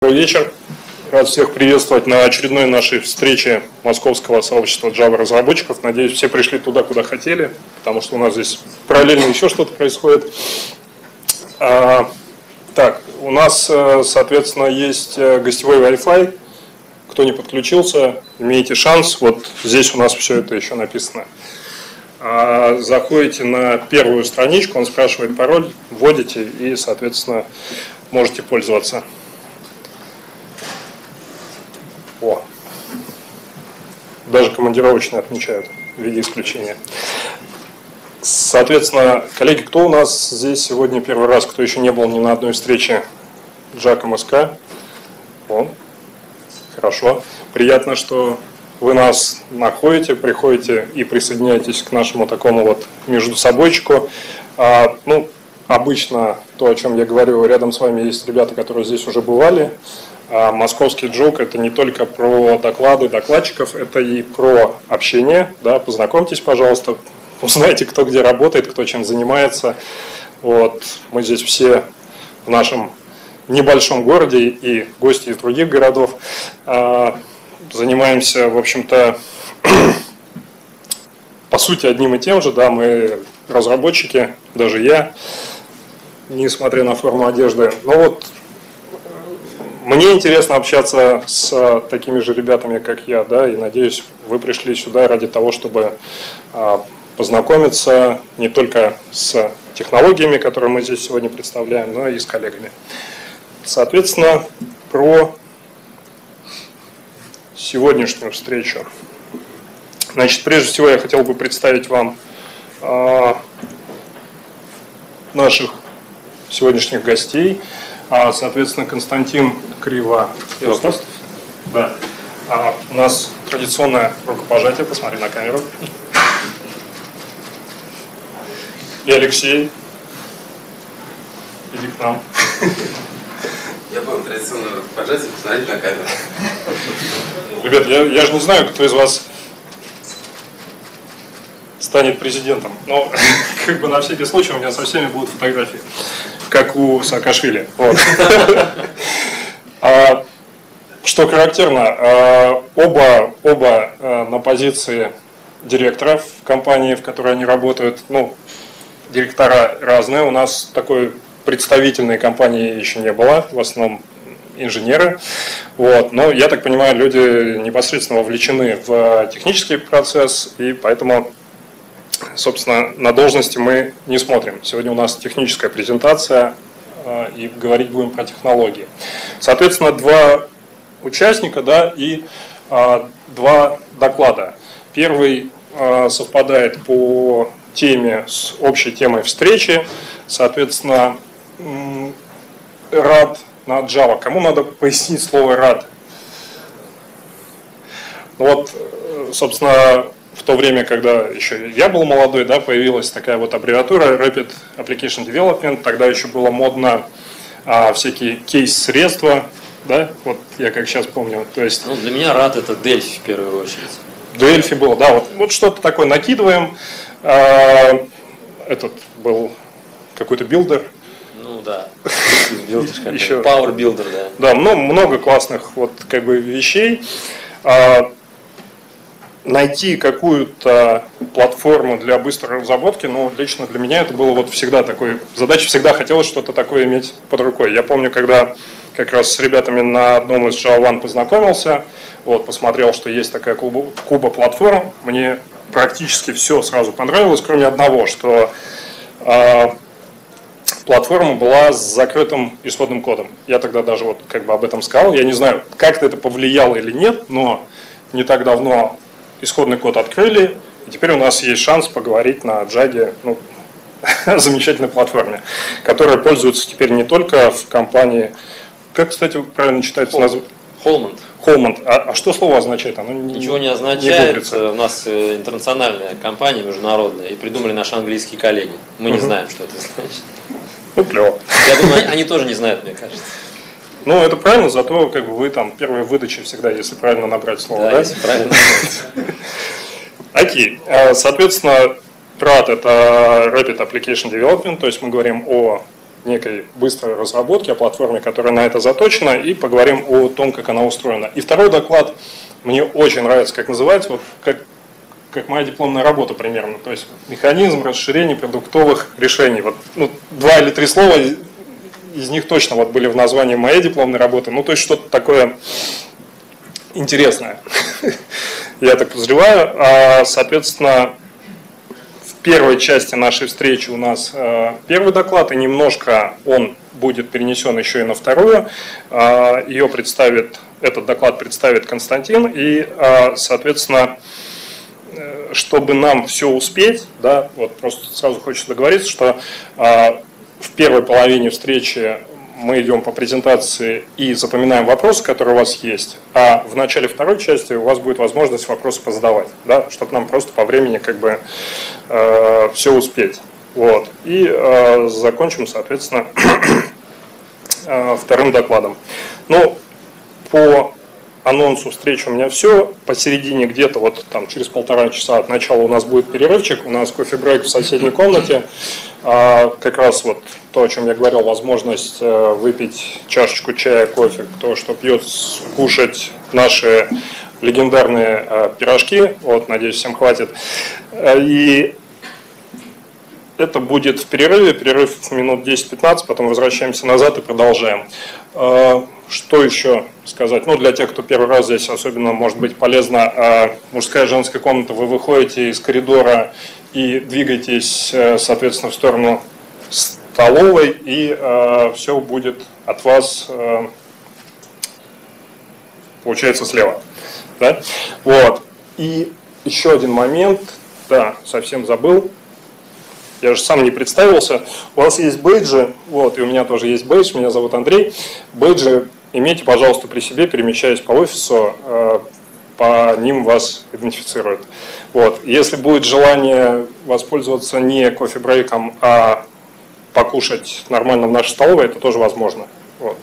Добрый вечер. Рад всех приветствовать на очередной нашей встрече московского сообщества Java разработчиков. Надеюсь, все пришли туда, куда хотели, потому что у нас здесь параллельно еще что-то происходит. Так, у нас, соответственно, есть гостевой Wi-Fi. Кто не подключился, имеете шанс. Вот здесь у нас все это еще написано. Заходите на первую страничку, он спрашивает пароль, вводите и, соответственно, можете пользоваться. О, даже командировочные отмечают в виде исключения. Соответственно, коллеги, кто у нас здесь сегодня первый раз, кто еще не был ни на одной встрече Java МСК? О, хорошо. Приятно, что вы нас находите, приходите и присоединяетесь к нашему такому вот между собойчику. Обычно то, о чем я говорю, рядом с вами есть ребята, которые здесь уже бывали. Московский Джок – это не только про доклады докладчиков, это и про общение. Да, познакомьтесь, пожалуйста, узнайте, кто где работает, кто чем занимается. Вот. Мы здесь все в нашем небольшом городе и гости из других городов. Занимаемся, в общем-то, по сути, одним и тем же. Да, мы разработчики, даже я, несмотря на форму одежды. Но вот мне интересно общаться с такими же ребятами, как я, да, и надеюсь, вы пришли сюда ради того, чтобы познакомиться не только с технологиями, которые мы здесь сегодня представляем, но и с коллегами. Соответственно, про сегодняшнюю встречу. Значит, прежде всего я хотел бы представить вам наших сегодняшних гостей. Соответственно, Константин Кривоостов. Да. У нас традиционное рукопожатие, посмотри на камеру. И Алексей. Иди к нам. Я понял, традиционное рукопожатие, посмотреть на камеру. Ребят, я же не знаю, кто из вас станет президентом. Но как бы на всякий случай у меня со всеми будут фотографии, как у Саакашвили. Вот. Что характерно, оба на позиции директоров в компании, в которой они работают. Ну, директора разные. У нас такой представительной компании еще не было, в основном инженеры. Вот. Но, я так понимаю, люди непосредственно вовлечены в технический процесс, и поэтому, собственно, на должности мы не смотрим. Сегодня у нас техническая презентация, и говорить будем про технологии. Соответственно, два участника, да, и два доклада. Первый совпадает по теме с общей темой встречи. Соответственно, RAD на Java. Кому надо пояснить слово RAD? Вот, собственно, в то время, когда еще я был молодой, да, появилась такая вот аббревиатура Rapid Application Development. Тогда еще было модно всякие кейс-средства, да, вот я как сейчас помню. То есть, для меня RAD это Delphi в первую очередь. Delphi был, да, вот что-то такое накидываем. Этот был какой-то билдер. Ну да, еще Power Builder, да. Да, много классных вот как бы вещей. Найти какую-то платформу для быстрой разработки, лично для меня это было вот всегда такой, задача всегда хотелось что-то такое иметь под рукой. Я помню, когда как раз с ребятами на одном из Java One познакомился, вот, посмотрел, что есть такая куба платформ, мне практически все сразу понравилось, кроме одного, что платформа была с закрытым исходным кодом. Я тогда даже вот как бы об этом сказал, я не знаю, как-то это повлияло или нет, но не так давно исходный код открыли, и теперь у нас есть шанс поговорить на Java, о замечательной платформе, которая пользуется теперь не только в компании, как, кстати, правильно читается название? Holmand. Holmand. А что слово означает? Оно ничего не означает. У нас интернациональная компания, международная, и придумали наши английские коллеги. Мы не знаем, что это значит. Клево. Я думаю, они тоже не знают, мне кажется. Это правильно, зато как бы вы там первые выдачи всегда, если правильно набрать слово, да? Если правильно. Окей. Соответственно, RAD – это Rapid Application Development, то есть мы говорим о некой быстрой разработки, о платформе, которая на это заточена, и поговорим о том, как она устроена. И второй доклад мне очень нравится, как называется, вот как моя дипломная работа примерно. То есть механизм расширения продуктовых решений. Вот, 2 или 3 слова из них точно вот были в названии моей дипломной работы. То есть что-то такое интересное. Я так подозреваю. Соответственно, в первой части нашей встречи у нас первый доклад, и немножко он будет перенесен еще и на вторую. Этот доклад представит Константин, и, соответственно, чтобы нам все успеть, да, вот просто сразу хочется договориться, что в первой половине встречи мы идем по презентации и запоминаем вопросы, которые у вас есть, а в начале второй части у вас будет возможность вопросы позадавать, да, чтобы нам просто по времени все успеть. Вот. И закончим, соответственно, вторым докладом. По анонсу встречи у меня все. Посередине где-то вот там через 1,5 часа от начала у нас будет перерывчик. У нас кофе-брейк в соседней комнате. Как раз вот то, о чем я говорил, возможность выпить чашечку чая, кофе, кто что пьет, кушать наши легендарные пирожки. Вот, надеюсь, всем хватит. И это будет в перерыве. Перерыв минут 10-15, потом возвращаемся назад и продолжаем. Что еще сказать? Для тех, кто первый раз здесь, особенно может быть полезно, мужская и женская комната, вы выходите из коридора и двигаетесь, соответственно, в сторону столовой, и все будет от вас, получается, слева. Да? Вот. И еще один момент, да, совсем забыл. Я же сам не представился. У вас есть бейджи, вот, и у меня тоже есть бейдж, меня зовут Андрей. Бейджи имейте, пожалуйста, при себе, перемещаясь по офису, по ним вас идентифицируют. Вот. Если будет желание воспользоваться не кофе-брейком, а покушать нормально в нашей столовой, это тоже возможно. Вот.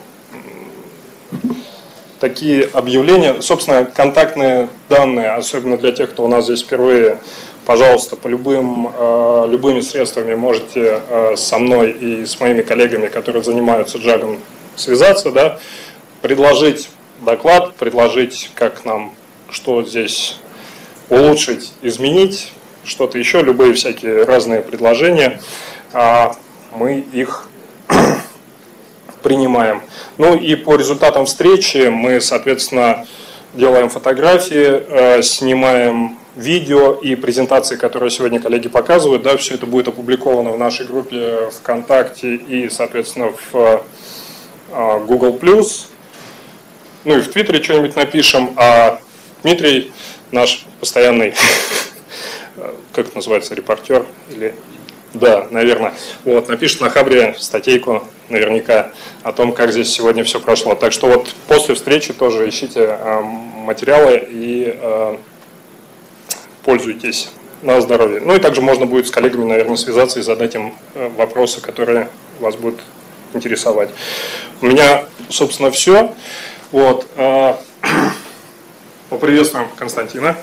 Такие объявления, собственно, контактные данные, особенно для тех, кто у нас здесь впервые, пожалуйста, по любыми средствами можете со мной и с моими коллегами, которые занимаются джагом, связаться, да, предложить доклад, предложить, как нам, что здесь улучшить, изменить, что-то еще, любые всякие разные предложения, мы их принимаем. И по результатам встречи мы, соответственно, делаем фотографии, снимаем видео и презентации, которые сегодня коллеги показывают, да, все это будет опубликовано в нашей группе ВКонтакте и, соответственно, в Google+. И в Твиттере что-нибудь напишем, а Дмитрий, наш постоянный, как это называется, репортер, или, да, наверное, вот, напишет на Хабре статейку наверняка о том, как здесь сегодня все прошло. Так что вот после встречи тоже ищите материалы и пользуйтесь на здоровье. И также можно будет с коллегами, наверное, связаться и задать им вопросы, которые вас будут интересовать. У меня, собственно, все. Вот. Поприветствуем Константина.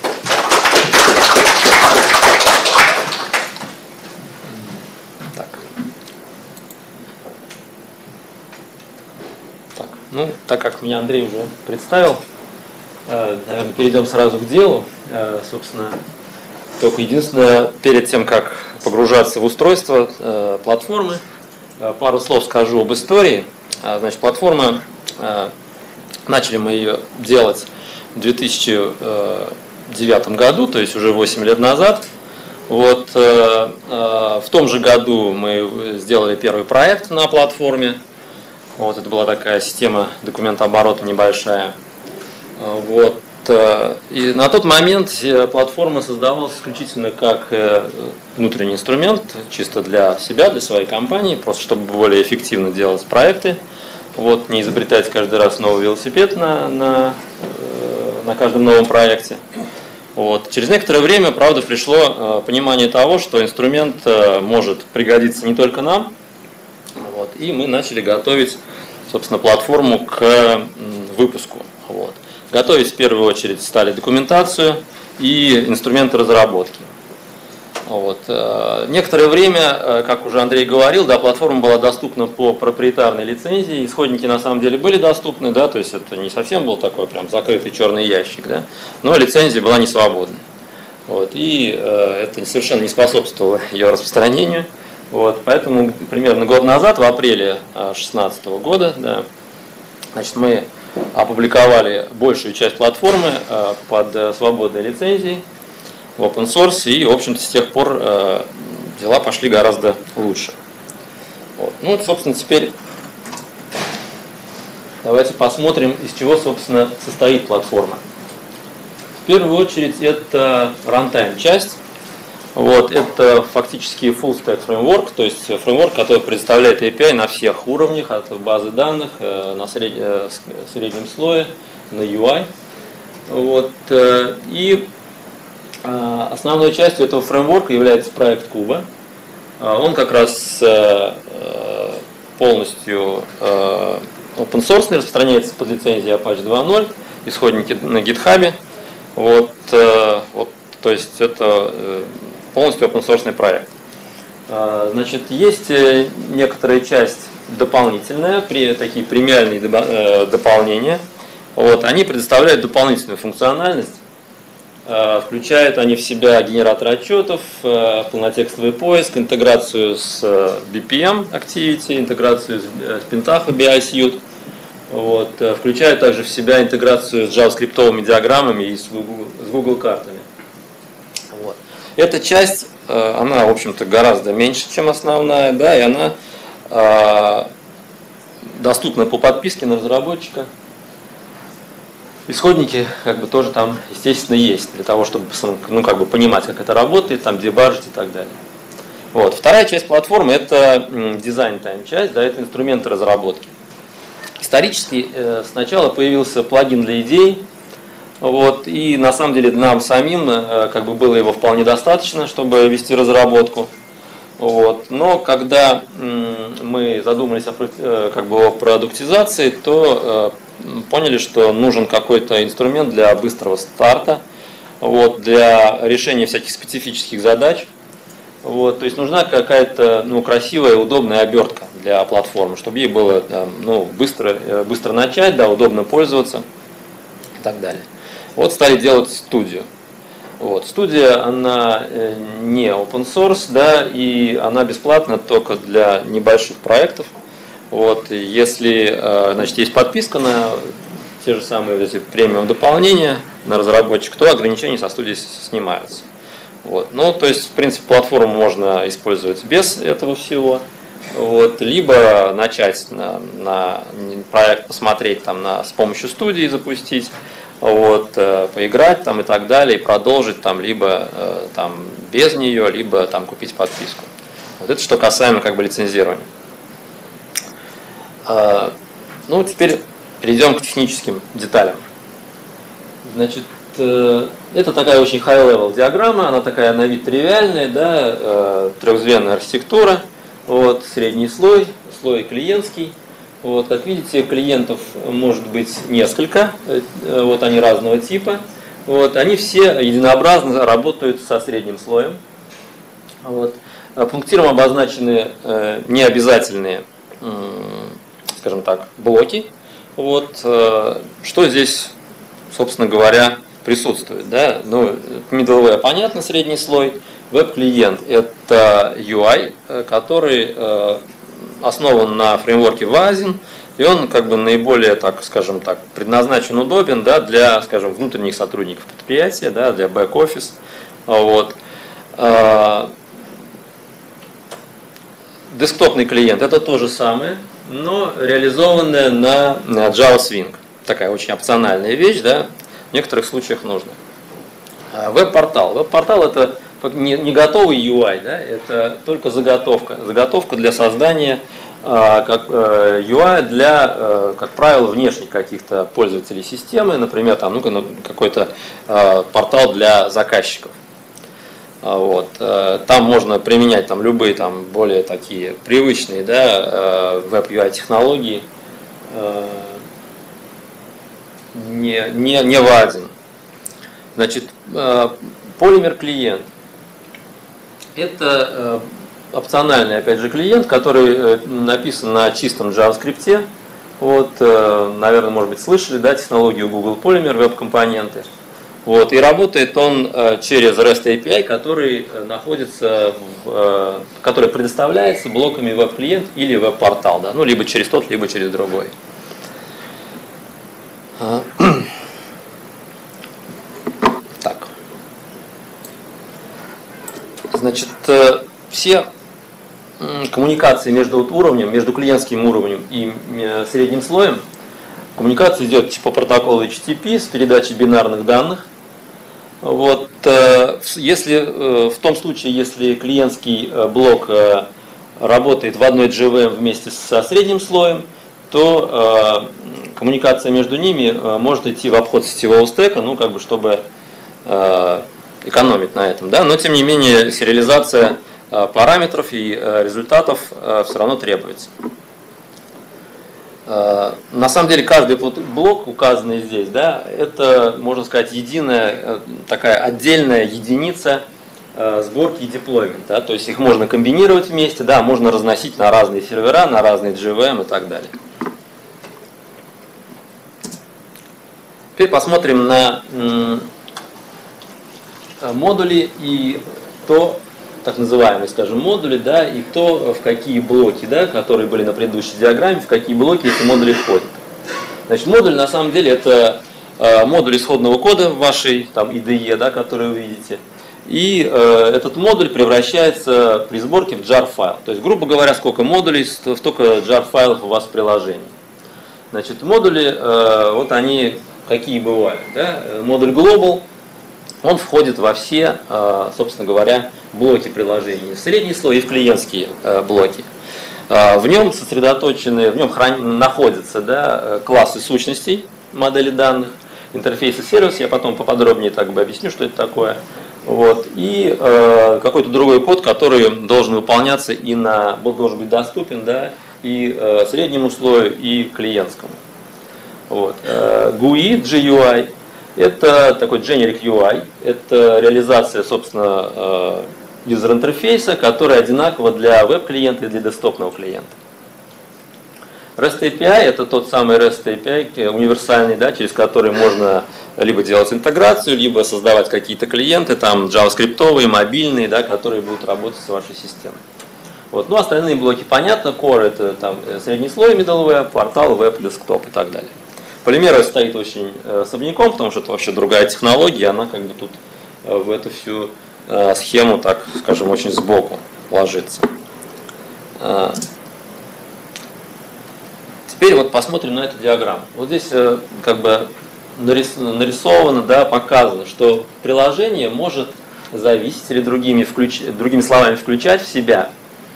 Так как меня Андрей уже представил, наверное, перейдем сразу к делу. Собственно, только единственное, перед тем, как погружаться в устройство платформы, пару слов скажу об истории. Значит, платформа, начали мы ее делать в 2009 году, то есть уже 8 лет назад. Вот, в том же году мы сделали первый проект на платформе. Вот, это была такая система документооборота небольшая. Вот. И на тот момент платформа создавалась исключительно как внутренний инструмент, чисто для себя, для своей компании, просто чтобы более эффективно делать проекты. Вот, не изобретать каждый раз новый велосипед на каждом новом проекте. Вот. Через некоторое время, правда, пришло понимание того, что инструмент может пригодиться не только нам. Вот. И мы начали готовить, собственно, платформу к выпуску. Вот. Готовить в первую очередь стали документацию и инструменты разработки. Вот. Некоторое время, как уже Андрей говорил, да, платформа была доступна по проприетарной лицензии, исходники на самом деле были доступны, да, то есть это не совсем был такой прям закрытый черный ящик, да, но лицензия была не свободна. Вот, и это совершенно не способствовало ее распространению. Вот, поэтому примерно год назад, в апреле 2016 года, да, значит, мы опубликовали большую часть платформы под свободной лицензией в open source, и, в общем-то, с тех пор дела пошли гораздо лучше. Вот. Ну, вот, собственно, теперь давайте посмотрим, из чего, собственно, состоит платформа. В первую очередь, это runtime часть. Вот, это фактически full stack framework, то есть фреймворк, который предоставляет API на всех уровнях, от базы данных, на среднем слое, на UI. Вот, и основной частью этого фреймворка является проект Куба. Он как раз полностью open source, распространяется под лицензией Apache 2.0, исходники на GitHub. Вот, то есть это полностью open source проект. Значит, есть некоторая часть дополнительная, такие премиальные дополнения. Вот, они предоставляют дополнительную функциональность. Включают они в себя генератор отчетов, полнотекстовый поиск, интеграцию с BPM Activity, интеграцию с Pentaho BI Suite. Вот, включают также в себя интеграцию с JavaScript диаграммами и с Google картами. Вот. Эта часть, она, в общем-то, гораздо меньше, чем основная, да, и она доступна по подписке на разработчика. Исходники как бы тоже там, естественно, есть, для того, чтобы как бы понимать, как это работает, там дебажить и так далее. Вот. Вторая часть платформы – это дизайн-тайм часть, да, это инструменты разработки. Исторически сначала появился плагин для идей, вот, и на самом деле нам самим как бы было его вполне достаточно, чтобы вести разработку. Вот. Но когда мы задумались о продуктизации, то поняли, что нужен какой-то инструмент для быстрого старта, вот, для решения всяких специфических задач. Вот, то есть нужна какая-то красивая, удобная обертка для платформы, чтобы ей было быстро начать, да, удобно пользоваться и так далее. Вот стали делать студию. Вот, студия, она не open source, да, и она бесплатна только для небольших проектов. Вот, если, значит, есть подписка на те же самые премиум дополнения на разработчика, то ограничения со студии снимаются. Вот. Ну, то есть, в принципе, платформу можно использовать без этого всего. Вот. Либо начать на проект, посмотреть там, с помощью студии запустить, вот, поиграть там, и так далее, и продолжить там, либо там, без нее, либо там, купить подписку. Вот это что касаемо как бы, лицензирования. Ну, теперь перейдем к техническим деталям. Значит, это такая очень high-level диаграмма, она такая на вид тривиальная, да, трехзвенная архитектура, вот, средний слой, слой клиентский. Вот, как видите, клиентов может быть несколько, вот они разного типа. Вот, они все единообразно работают со средним слоем. Вот. Пунктиром обозначены необязательные, скажем так, блоки. Вот, что здесь, собственно говоря, присутствует. Да? Ну, middleware понятно, средний слой. Веб-клиент – это UI, который основан на фреймворке Vasin, и он как бы наиболее, так, скажем так, предназначен, удобен, да, для, скажем, внутренних сотрудников предприятия, да, для бэк-офис. Вот. Десктопный клиент – это то же самое, но реализованное на Java Swing. Такая очень опциональная вещь, да, в некоторых случаях нужно. Веб-портал. Веб-портал – это не готовый UI, да, это только заготовка. Заготовка для создания UI для, как правило, внешних каких-то пользователей системы, например, там, какой-то портал для заказчиков. Вот. Там можно применять там, любые там, более такие привычные, да, веб-UI технологии, не Vasin. Значит, полимер клиент. Это опциональный, опять же, клиент, который написан на чистом JavaScript. Вот, наверное, может быть, слышали, да, технологию Google Polymer, веб-компоненты. Вот, и работает он через REST API, который находится, который предоставляется блоками веб-клиент или веб-портал, да, ну, либо через тот, либо через другой. Так. Значит, все коммуникации между уровнем, между клиентским уровнем и средним слоем, коммуникация идет по протоколу HTTP с передачей бинарных данных. Вот, если, в том случае, если клиентский блок работает в одной JVM вместе со средним слоем, то коммуникация между ними может идти в обход сетевого стека, ну, как бы, чтобы экономить на этом, да? Но тем не менее сериализация параметров и результатов все равно требуется. На самом деле каждый блок, указанный здесь, да, это, можно сказать, единая такая отдельная единица сборки и деплоймента. Да? То есть их можно комбинировать вместе, да, можно разносить на разные сервера, на разные JVM и так далее. Теперь посмотрим на модули и то, так называемые, скажем, модули, да, и то, в какие блоки, да, которые были на предыдущей диаграмме, в какие блоки эти модули входят. Значит, модуль на самом деле это модуль исходного кода в вашей там IDE, да, который вы видите. И этот модуль превращается при сборке в jar файл. То есть, грубо говоря, сколько модулей, столько jar файлов у вас в приложении. Значит, модули, вот они какие бывают. Да? Модуль Global, он входит во все, собственно говоря, блоки приложения, в средний слой и в клиентские блоки. В нем сосредоточены, в нем находятся, да, классы сущностей, модели данных, интерфейсы, сервис. Я потом поподробнее так бы объясню, что это такое. Вот. И какой-то другой код, который должен выполняться и должен быть доступен, да, и среднему слою, и клиентскому. Вот. GUI, GUI. Это такой generic UI, это реализация, собственно, юзер-интерфейса, который одинаково для веб-клиента и для десктопного клиента. REST API это тот самый REST API универсальный, да, через который можно либо делать интеграцию, либо создавать какие-то клиенты, там JavaScript-овые, мобильные, да, которые будут работать с вашей системой. Вот. Ну, остальные блоки понятно, Core это там средний слой, middleware, портал, веб, десктоп и так далее. Полимер стоит очень особняком, потому что это вообще другая технология, она как бы тут в эту всю схему, так скажем, очень сбоку ложится. Теперь вот посмотрим на эту диаграмму. Вот здесь как бы нарисовано, да, показано, что приложение может зависеть или другими словами включать в себя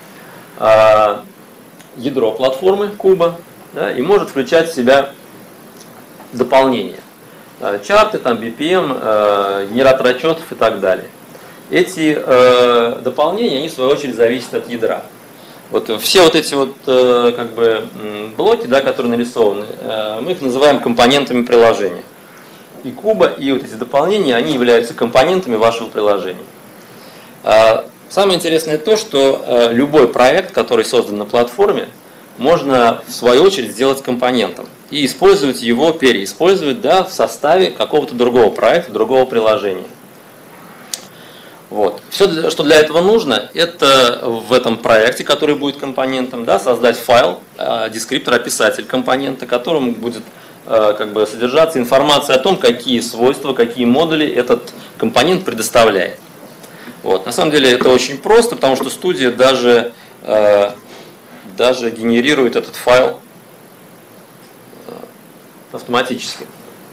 ядро платформы куба, да, и может включать в себя дополнения. Чарты, там, BPM, генератор отчетов и так далее. Эти дополнения, они в свою очередь зависят от ядра. Вот все вот эти вот как бы блоки, да, которые нарисованы, мы их называем компонентами приложения. И куба, и вот эти дополнения, они являются компонентами вашего приложения. Самое интересное то, что любой проект, который создан на платформе, можно в свою очередь сделать компонентом и использовать его, переиспользовать, да, в составе какого-то другого проекта, другого приложения. Вот. Все, что для этого нужно, это в этом проекте, который будет компонентом, да, создать файл, дескриптор, описатель компонента, которым будет как бы содержаться информация о том, какие свойства, какие модули этот компонент предоставляет. Вот. На самом деле это очень просто, потому что студия даже генерирует этот файл автоматически.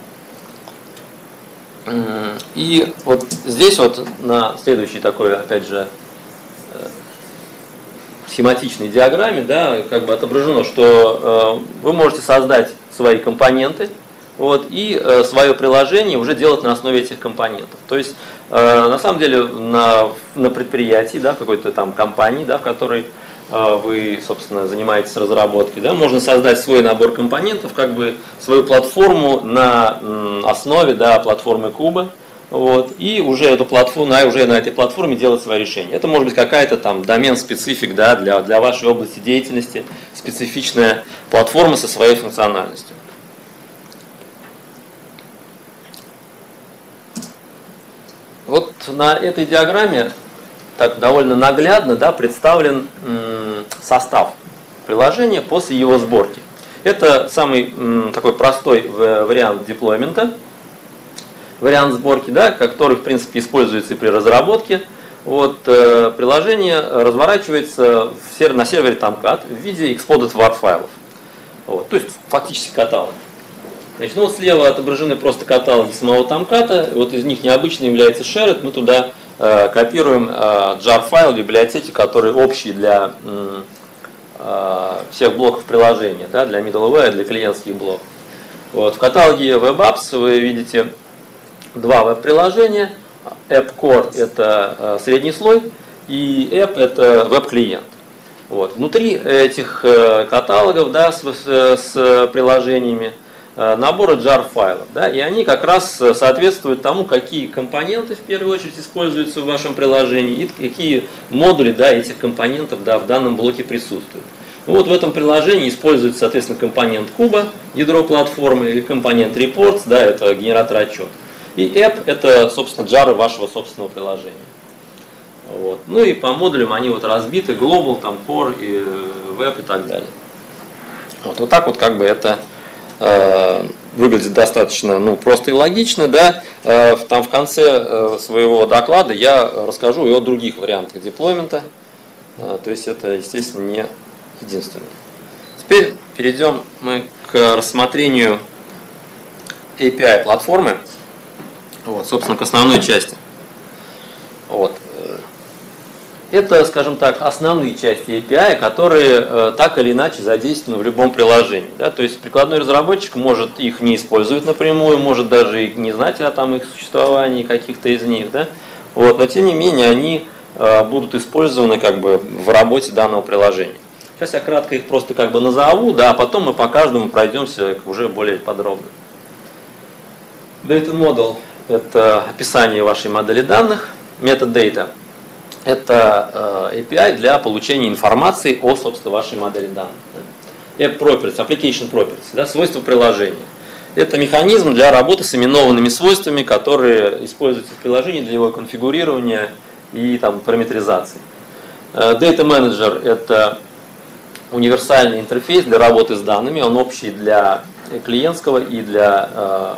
И вот здесь вот на следующей такой, опять же, схематичной диаграмме, да, как бы отображено, что вы можете создать свои компоненты, вот, и свое приложение уже делать на основе этих компонентов. То есть, на самом деле, на предприятии, да, какой-то там компании, да, в которой вы, собственно, занимаетесь разработкой, да, можно создать свой набор компонентов, как бы свою платформу на основе, да, платформы куба, Вот, и уже эту платформу, уже на этой платформе делать свои решения. Это может быть какая-то там домен-специфик, да, для вашей области деятельности, специфичная платформа со своей функциональностью. Вот на этой диаграмме так довольно наглядно, да, представлен состав приложения после его сборки. Это самый такой простой вариант деплоймента, вариант сборки, да, который в принципе используется и при разработке. Вот, приложение разворачивается на сервере Tomcat в виде exploded WAR файлов. Вот, то есть фактически каталог. Значит, ну вот слева отображены просто каталоги самого Tomcat. Вот из них необычно является shared. Мы туда копируем jar файл библиотеки, которые общие для всех блоков приложения, да, для middleware, для клиентских блоков. Вот, в каталоге WebApps вы видите два веб-приложения. App Core – это средний слой, и App – это веб-клиент. Вот. Внутри этих каталогов, да, с приложениями наборы jar файлов, да, и они как раз соответствуют тому, какие компоненты в первую очередь используются в вашем приложении и какие модули, да, этих компонентов, да, в данном блоке присутствуют. Ну, вот в этом приложении используется, соответственно, компонент куба, ядро платформы, или компонент reports, да, это генератор отчета. И app – это, собственно, джары вашего собственного приложения. Вот. Ну и по модулям они вот разбиты: Global, там, Core, и Web и так далее. Вот так вот как бы это выглядит достаточно просто и логично. Да? Там в конце своего доклада я расскажу и о других вариантах деплоймента. То есть это, естественно, не единственное. Теперь перейдем мы к рассмотрению API платформы. Вот, собственно, к основной части. Вот. Это, скажем так, основные части API, которые так или иначе задействованы в любом приложении. Да? То есть прикладной разработчик может их не использовать напрямую, может даже и не знать о их существовании, каких-то из них. Да? Вот, но тем не менее они будут использованы как бы в работе данного приложения. Сейчас я кратко их просто как бы назову, да, а потом мы по каждому пройдемся уже более подробно. Data Model – это описание вашей модели данных. Metadata – это API для получения информации о, собственно, вашей модели данных. App Properties, Application Properties, да, свойства приложения. Это механизм для работы с именованными свойствами, которые используются в приложении для его конфигурирования и там, параметризации. Data Manager – это универсальный интерфейс для работы с данными. Он общий для клиентского и для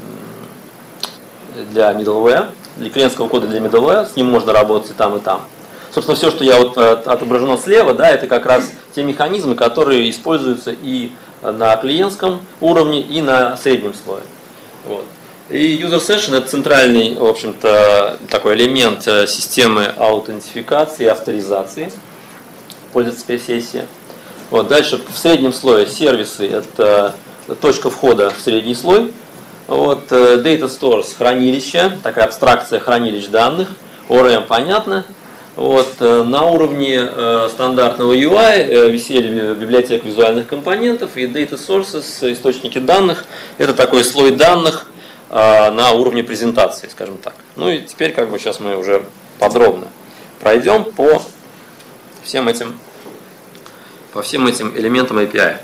middleware. Для клиентского кода для middleware, с ним можно работать и там, и там. Собственно, все, что я вот отображено слева, да, это как раз те механизмы, которые используются и на клиентском уровне, и на среднем слое. Вот. И User Session – это центральный, в общем-то, такой элемент системы аутентификации и авторизации пользовательской сессии. Вот. Дальше в среднем слое сервисы – это точка входа в средний слой. Вот, Data Stores – хранилище, такая абстракция хранилищ данных, ORM понятно. Вот, на уровне стандартного UI висели библиотека визуальных компонентов, и Data Sources, источники данных, это такой слой данных на уровне презентации, скажем так. Ну и теперь как бы сейчас мы уже подробно пройдем по всем этим элементам API.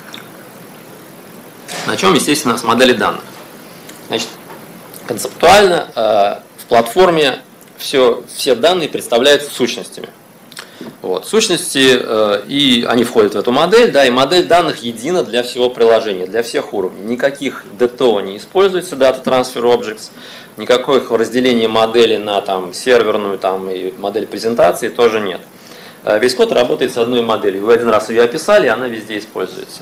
Начнем, естественно, с модели данных. Значит, концептуально в платформе все данные представляются сущностями. Вот. Сущности, и они входят в эту модель, да, и модель данных едина для всего приложения, для всех уровней. Никаких DTO не используется, Data Transfer Objects, никакого разделения модели на там, серверную там, и модель презентации тоже нет. Весь код работает с одной моделью. Вы один раз ее описали, и она везде используется.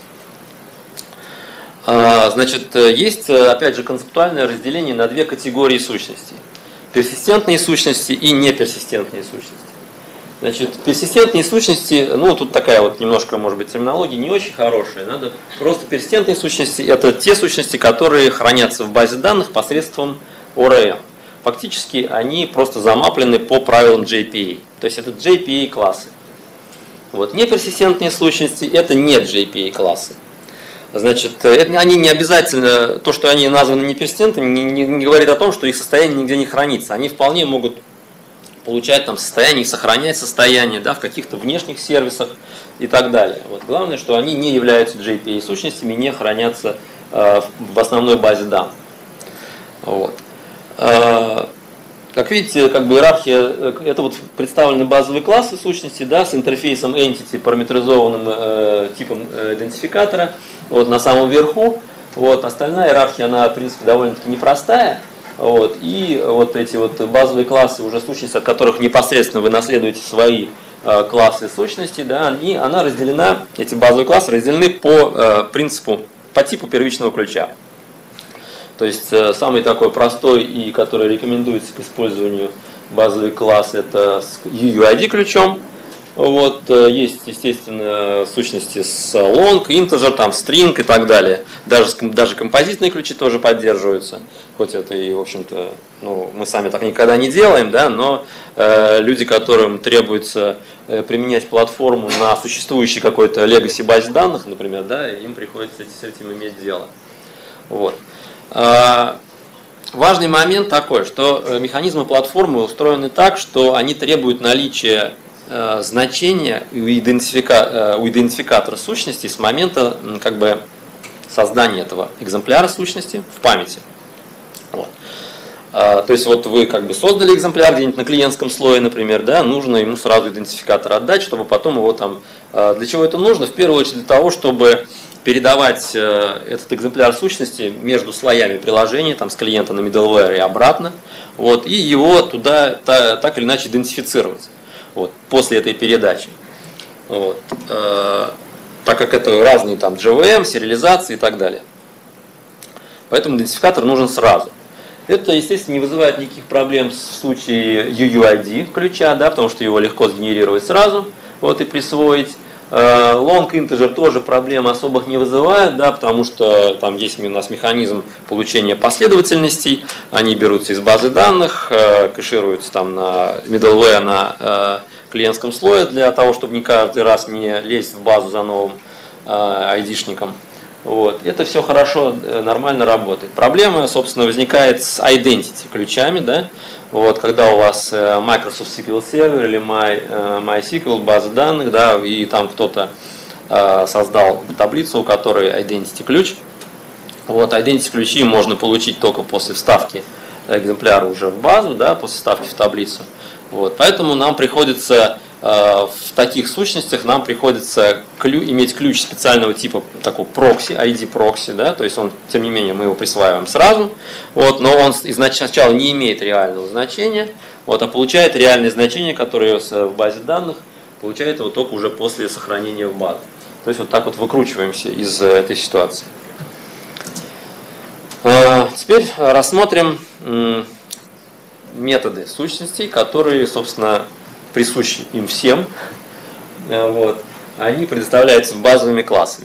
Значит, есть, опять же, концептуальное разделение на две категории сущностей. Персистентные сущности и неперсистентные сущности. Значит, персистентные сущности, ну, тут такая вот немножко, может быть, терминология не очень хорошая. Надо просто персистентные сущности – это те сущности, которые хранятся в базе данных посредством ORM. Фактически они просто замаплены по правилам JPA. То есть это JPA-классы. Вот. Неперсистентные сущности – это не JPA-классы. Значит, они не обязательно, то, что они названы неперсистентами, не говорит о том, что их состояние нигде не хранится. Они вполне могут получать там состояние, сохранять состояние, да, в каких-то внешних сервисах и так далее. Вот. Главное, что они не являются JPA-сущностями, не хранятся в основной базе данных. Вот. Как видите, как бы иерархия, это вот представлены базовые классы сущности, да, с интерфейсом entity, параметризованным типом идентификатора, вот на самом верху. Вот, остальная иерархия, она, в принципе, довольно-таки непростая. Вот, и вот эти вот базовые классы, уже сущности, от которых непосредственно вы наследуете свои классы сущности, да, она разделена, эти базовые классы разделены по принципу, по типу первичного ключа. То есть самый такой простой и который рекомендуется к использованию базовый класс, это с UUID ключом. Вот, есть, естественно, сущности с long, integer, там, string и так далее. Даже композитные ключи тоже поддерживаются. Хоть это и, в общем-то, ну, мы сами так никогда не делаем, да, но люди, которым требуется применять платформу на существующей какой-то legacy базе данных, например, да, им приходится с этим иметь дело. Вот. Важный момент такой, что механизмы платформы устроены так, что они требуют наличия значения у идентификатора сущности с момента как бы создания этого экземпляра сущности в памяти. Вот. То есть вот вы как бы создали экземпляр где-нибудь на клиентском слое, например, да, нужно ему сразу идентификатор отдать, чтобы потом его там... Для чего это нужно? В первую очередь для того, чтобы передавать этот экземпляр сущности между слоями приложения, там, с клиента на middleware и обратно, вот, и его туда так или иначе идентифицировать. Вот, после этой передачи. Вот. Так как это разные там JVM, сериализации и так далее. Поэтому идентификатор нужен сразу. Это, естественно, не вызывает никаких проблем в случае UUID ключа, да, потому что его легко сгенерировать сразу, вот, и присвоить. Long integer тоже проблем особых не вызывает, да, потому что там есть у нас механизм получения последовательностей, они берутся из базы данных, кэшируются там на middleware, на клиентском слое для того, чтобы не каждый раз не лезть в базу за новым айдишником. Вот. Это все хорошо, нормально работает. Проблема, собственно, возникает с identity ключами, да? Вот, когда у вас Microsoft SQL Server или MySQL база данных, да, и там кто-то создал таблицу, у которой identity ключ. Вот, identity ключи можно получить только после вставки экземпляра уже в базу, да, после вставки в таблицу. Вот, поэтому нам приходится в таких сущностях нам приходится иметь ключ специального типа, такой прокси, ID прокси, да, то есть он, тем не менее, мы его присваиваем сразу, вот, но он сначала не имеет реального значения, вот, а получает реальное значение, которое в базе данных получает его только уже после сохранения в базе. То есть вот так вот выкручиваемся из этой ситуации. Теперь рассмотрим методы сущностей, которые, собственно, присущи им всем. Вот. Они предоставляются базовыми классами.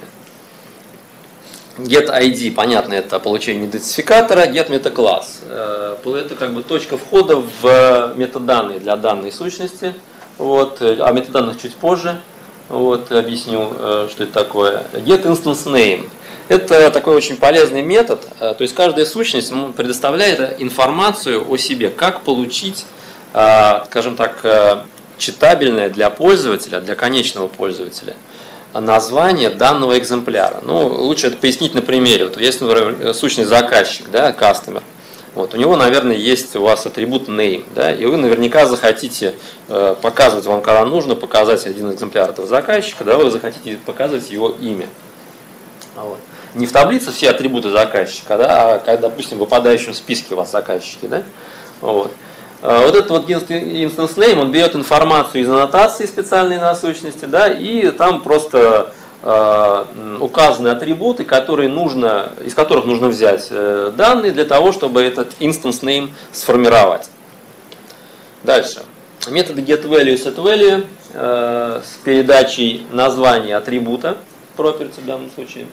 GetID, понятно, это получение идентификатора, getMetaClass. Это как бы точка входа в метаданные для данной сущности. Вот. О метаданных чуть позже. Вот. Объясню, что это такое. GetInstanceName. Это такой очень полезный метод. То есть каждая сущность предоставляет информацию о себе, как получить, скажем так, читабельное для пользователя, для конечного пользователя, название данного экземпляра. Ну, лучше это пояснить на примере. Вот есть, например, сущность заказчик, да, customer. Вот, у него, наверное, есть у вас атрибут name, да, и вы наверняка захотите показывать вам, когда нужно, показать один экземпляр этого заказчика, да, вы захотите показывать его имя. Вот. Не в таблице все атрибуты заказчика, да, а как, допустим, в выпадающем списке у вас заказчики, да. Вот. Вот этот вот instance name, он берет информацию из аннотации специальной на сущности, да, и там просто указаны атрибуты, из которых нужно взять данные для того, чтобы этот instance name сформировать. Дальше. Методы getValue и setValue с передачей названия атрибута, property в данном случае.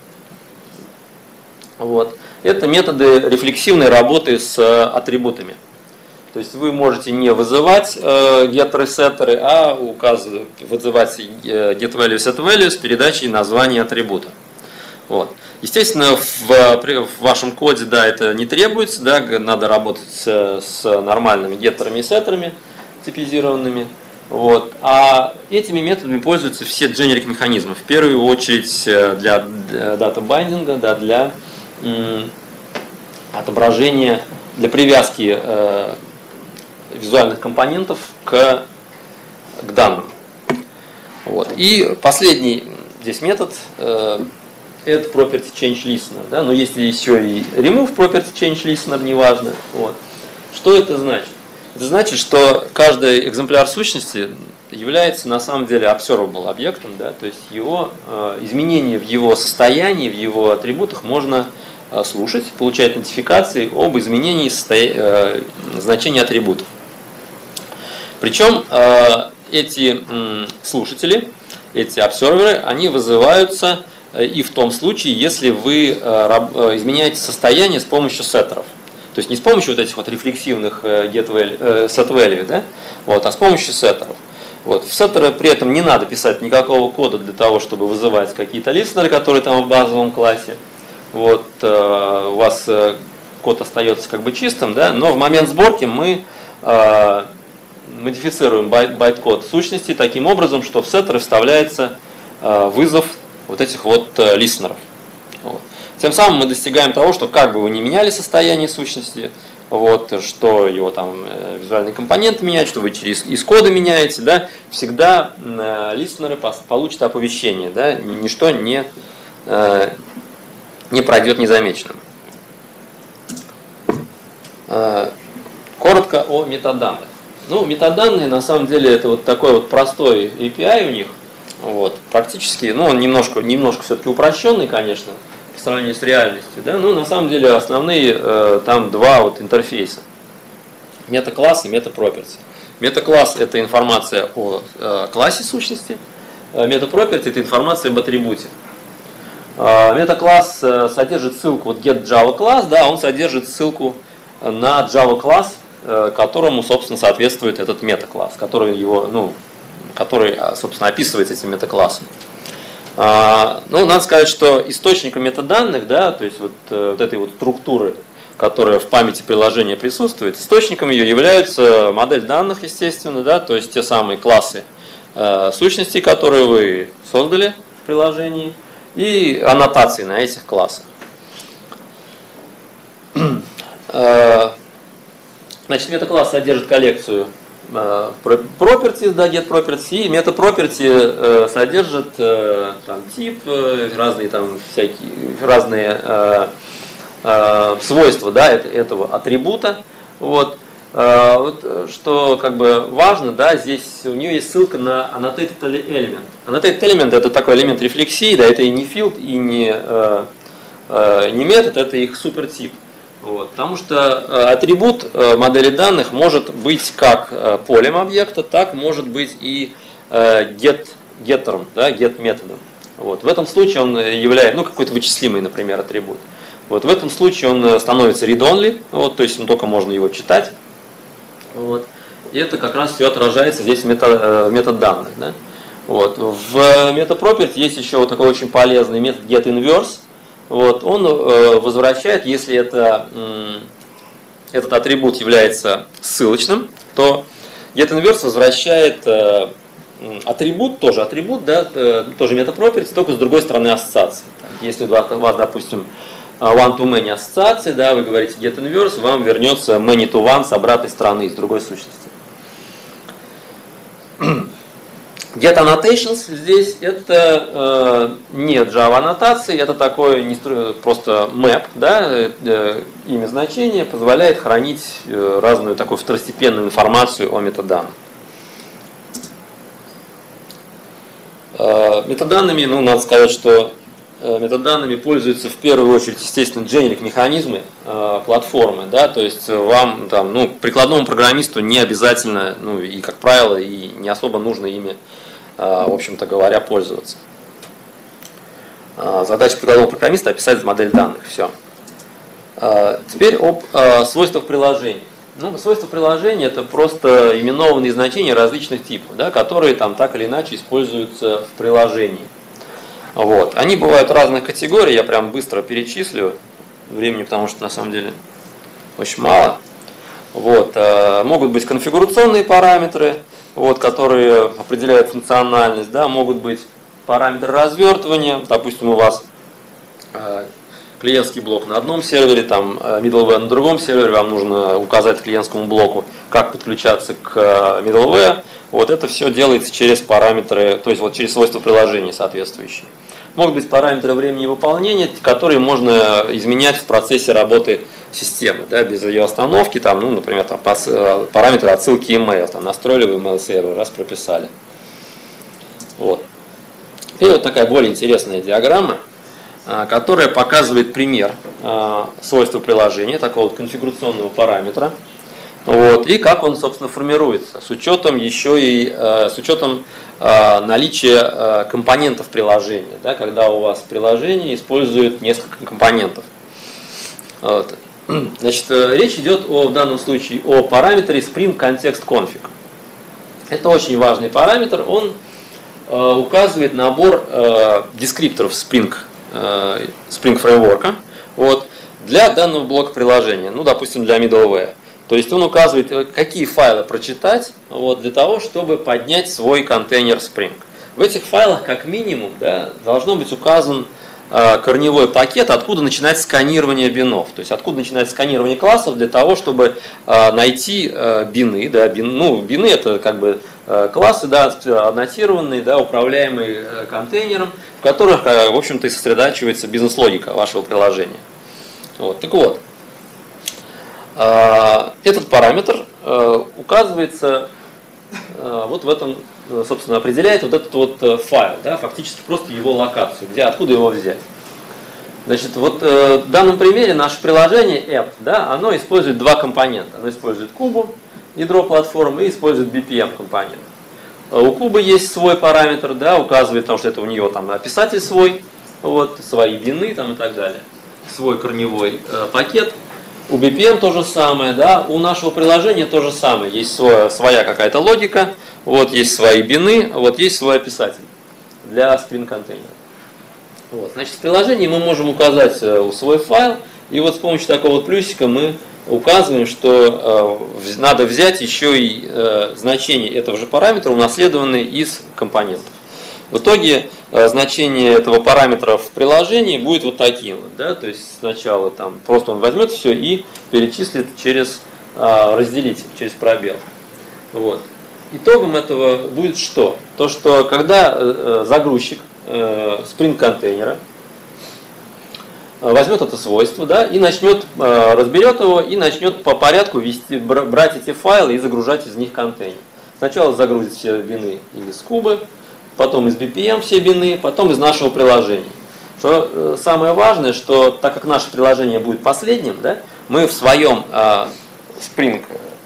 Вот. Это методы рефлексивной работы с атрибутами. То есть вы можете не вызывать get-ресеттеры, а вызывать getValue, setValue с передачей названия атрибута. Вот. Естественно, в вашем коде, да, это не требуется, да, надо работать с нормальными геттерами и сеттерами типизированными. Вот. А этими методами пользуются все generic механизмы. В первую очередь для дата-байдинга, да, для отображения, для привязки визуальных компонентов к данным. Вот. И последний здесь метод это property change listener. Да? Но есть еще и remove property change listener, неважно. Вот. Что это значит? Это значит, что каждый экземпляр сущности является на самом деле observable объектом, да? То есть его изменения в его состоянии, в его атрибутах можно слушать, получать нотификации об изменении значения атрибутов. Причем эти слушатели, эти обсерверы, они вызываются и в том случае, если вы изменяете состояние с помощью сеттеров. То есть не с помощью вот этих вот рефлексивных set value, да? Вот, а с помощью сеттеров. Вот. В сеттеры при этом не надо писать никакого кода для того, чтобы вызывать какие-то листнеры, которые там в базовом классе. Вот, у вас код остается как бы чистым, да? Но в момент сборки мы модифицируем байт-код сущности таким образом, что в сеттеры вставляется вызов вот этих вот листнеров. Вот. Тем самым мы достигаем того, что как бы вы ни меняли состояние сущности, вот, что его там визуальные компоненты меняют, что вы из кода меняете, да, всегда листнеры получат оповещение, да, ничто не пройдет незамеченным. Коротко о метаданных. Ну, метаданные на самом деле это вот такой вот простой API у них. Вот, практически, ну, он немножко все-таки упрощенный, конечно, по сравнению с реальностью, да, но на самом деле основные там два вот интерфейса. Метакласс и метапроперти. Метакласс это информация о классе сущности, метапроперти это информация об атрибуте. Метакласс содержит ссылку, вот getJavaClass, да, он содержит ссылку на JavaClass, которому, собственно, соответствует этот метакласс, который его, ну, который, собственно, описывается этим метаклассом. Ну, надо сказать, что источником метаданных, да, то есть вот этой вот структуры, которая в памяти приложения присутствует, источником ее являются модель данных, естественно, да, то есть те самые классы сущностей, которые вы создали в приложении, и аннотации на этих классах. Значит, метакласс содержит коллекцию properties, да, getProperties, и metaProperty содержит там, тип, разные там всякие разные свойства, да, этого атрибута. Вот. Вот, что как бы важно, да, здесь у нее есть ссылка на annotated element. Annotated element это такой элемент рефлексии, да, это и не field, и не метод, это их супертип. Вот, потому что атрибут модели данных может быть как полем объекта, так может быть и getтером, да, get методом. Вот, в этом случае он является, ну, какой-то вычислимый, например, атрибут. Вот, в этом случае он становится read-only, вот, то есть только можно его читать. Вот, и это как раз все отражается здесь в метод данных. Да? Вот, в MetaProperty есть еще вот такой очень полезный метод getInverse. Вот, он возвращает, если этот атрибут является ссылочным, то getInverse возвращает атрибут, тоже атрибут, да, тоже MetaProperty, только с другой стороны ассоциации. Если у вас, допустим, one-to-many ассоциации, да, вы говорите getInverse, вам вернется many-to-one с обратной стороны, с другой сущности. GetAnnotations здесь это не Java аннотации, это такой просто map, да, имя значения позволяет хранить разную такую второстепенную информацию о метаданных. Метаданными, ну, надо сказать, что метаданными пользуются в первую очередь, естественно, generic механизмы платформы, да, то есть вам там, ну, прикладному программисту не обязательно, ну, и как правило, и не особо нужно ими, в общем-то говоря, пользоваться. Задача прикладного программиста описать модель данных, все. Теперь об свойствах приложений. Ну, свойства приложения это просто именованные значения различных типов, да, которые там так или иначе используются в приложении. Вот. Они бывают разных категорий, я прям быстро перечислю времени, потому что на самом деле очень мало. Вот. Могут быть конфигурационные параметры, вот, которые определяют функциональность, да, могут быть параметры развертывания, допустим, у вас клиентский блок на одном сервере, там middleware на другом сервере, вам нужно указать клиентскому блоку, как подключаться к middleware. Вот это все делается через параметры, то есть вот через свойства приложения соответствующие. Могут быть параметры времени выполнения, которые можно изменять в процессе работы системы, да, без ее остановки, там, ну, например, там, параметры отсылки email, там, настроили в email сервер, раз прописали. Вот. И вот такая более интересная диаграмма, которая показывает пример свойства приложения, такого вот конфигурационного параметра, вот, и как он, собственно, формируется, с учетом еще и с учетом наличия компонентов приложения, да, когда у вас приложение использует несколько компонентов. Вот. Значит, речь идет в данном случае о параметре Spring Context Config. Это очень важный параметр, он указывает набор дескрипторов Spring Framework, вот, для данного блока приложения, ну, допустим, для middleware. То есть он указывает, какие файлы прочитать, вот, для того, чтобы поднять свой контейнер Spring. В этих файлах, как минимум, да, должно быть указан корневой пакет, откуда начинать сканирование бинов. То есть откуда начинать сканирование классов для того, чтобы найти бины. Да, бины это как бы классы, да, аннотированные, да, управляемые контейнером, в которых, в общем-то, и сосредотачивается бизнес-логика вашего приложения. Вот. Так вот, этот параметр указывается вот в этом, собственно, определяет вот этот вот файл, да, фактически просто его локацию, откуда его взять. Значит, вот в данном примере наше приложение App, да, оно использует два компонента. Оно использует Кубу, ядро платформы, и использует BPM компонент. У Кубы есть свой параметр, да, указывает, потому что это у нее там описатель свой, вот, свои бины там, и так далее, свой корневой пакет. У BPM то же самое, да, у нашего приложения то же самое. Есть своя какая-то логика, вот, есть свои бины, вот, есть свой описатель для Spring контейнера. Вот, значит, в приложении мы можем указать свой файл, и вот с помощью такого вот плюсика мы указываем, что надо взять еще и значение этого же параметра, унаследованное из компонентов. В итоге значение этого параметра в приложении будет вот таким вот, да, то есть сначала там просто он возьмет все и перечислит через разделитель, через пробел. Вот. Итогом этого будет что? То, что когда загрузчик Spring контейнера возьмет это свойство, да, и начнет, разберет его и начнет по порядку брать эти файлы и загружать из них контейнер. Сначала загрузит все бины из Кубы, потом из BPM все бины, потом из нашего приложения. Что самое важное, что так как наше приложение будет последним, да, мы в своем Spring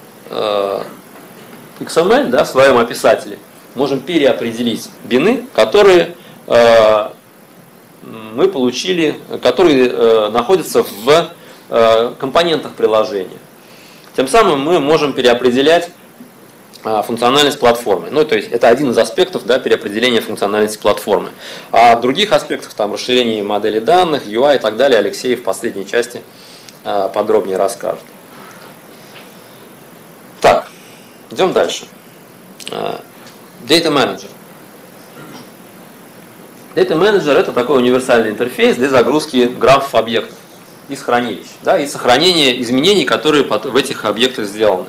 XML, да, в своем описателе можем переопределить бины, которые мы получили, которые находятся в компонентах приложения. Тем самым мы можем переопределять функциональность платформы. Ну, то есть это один из аспектов, да, переопределения функциональности платформы. А в других аспектах, там, расширение модели данных, UI и так далее, Алексей в последней части подробнее расскажет. Так, идем дальше. Data Manager. Data Manager это такой универсальный интерфейс для загрузки графов объектов из хранилищ, да, и сохранения изменений, которые в этих объектах сделаны.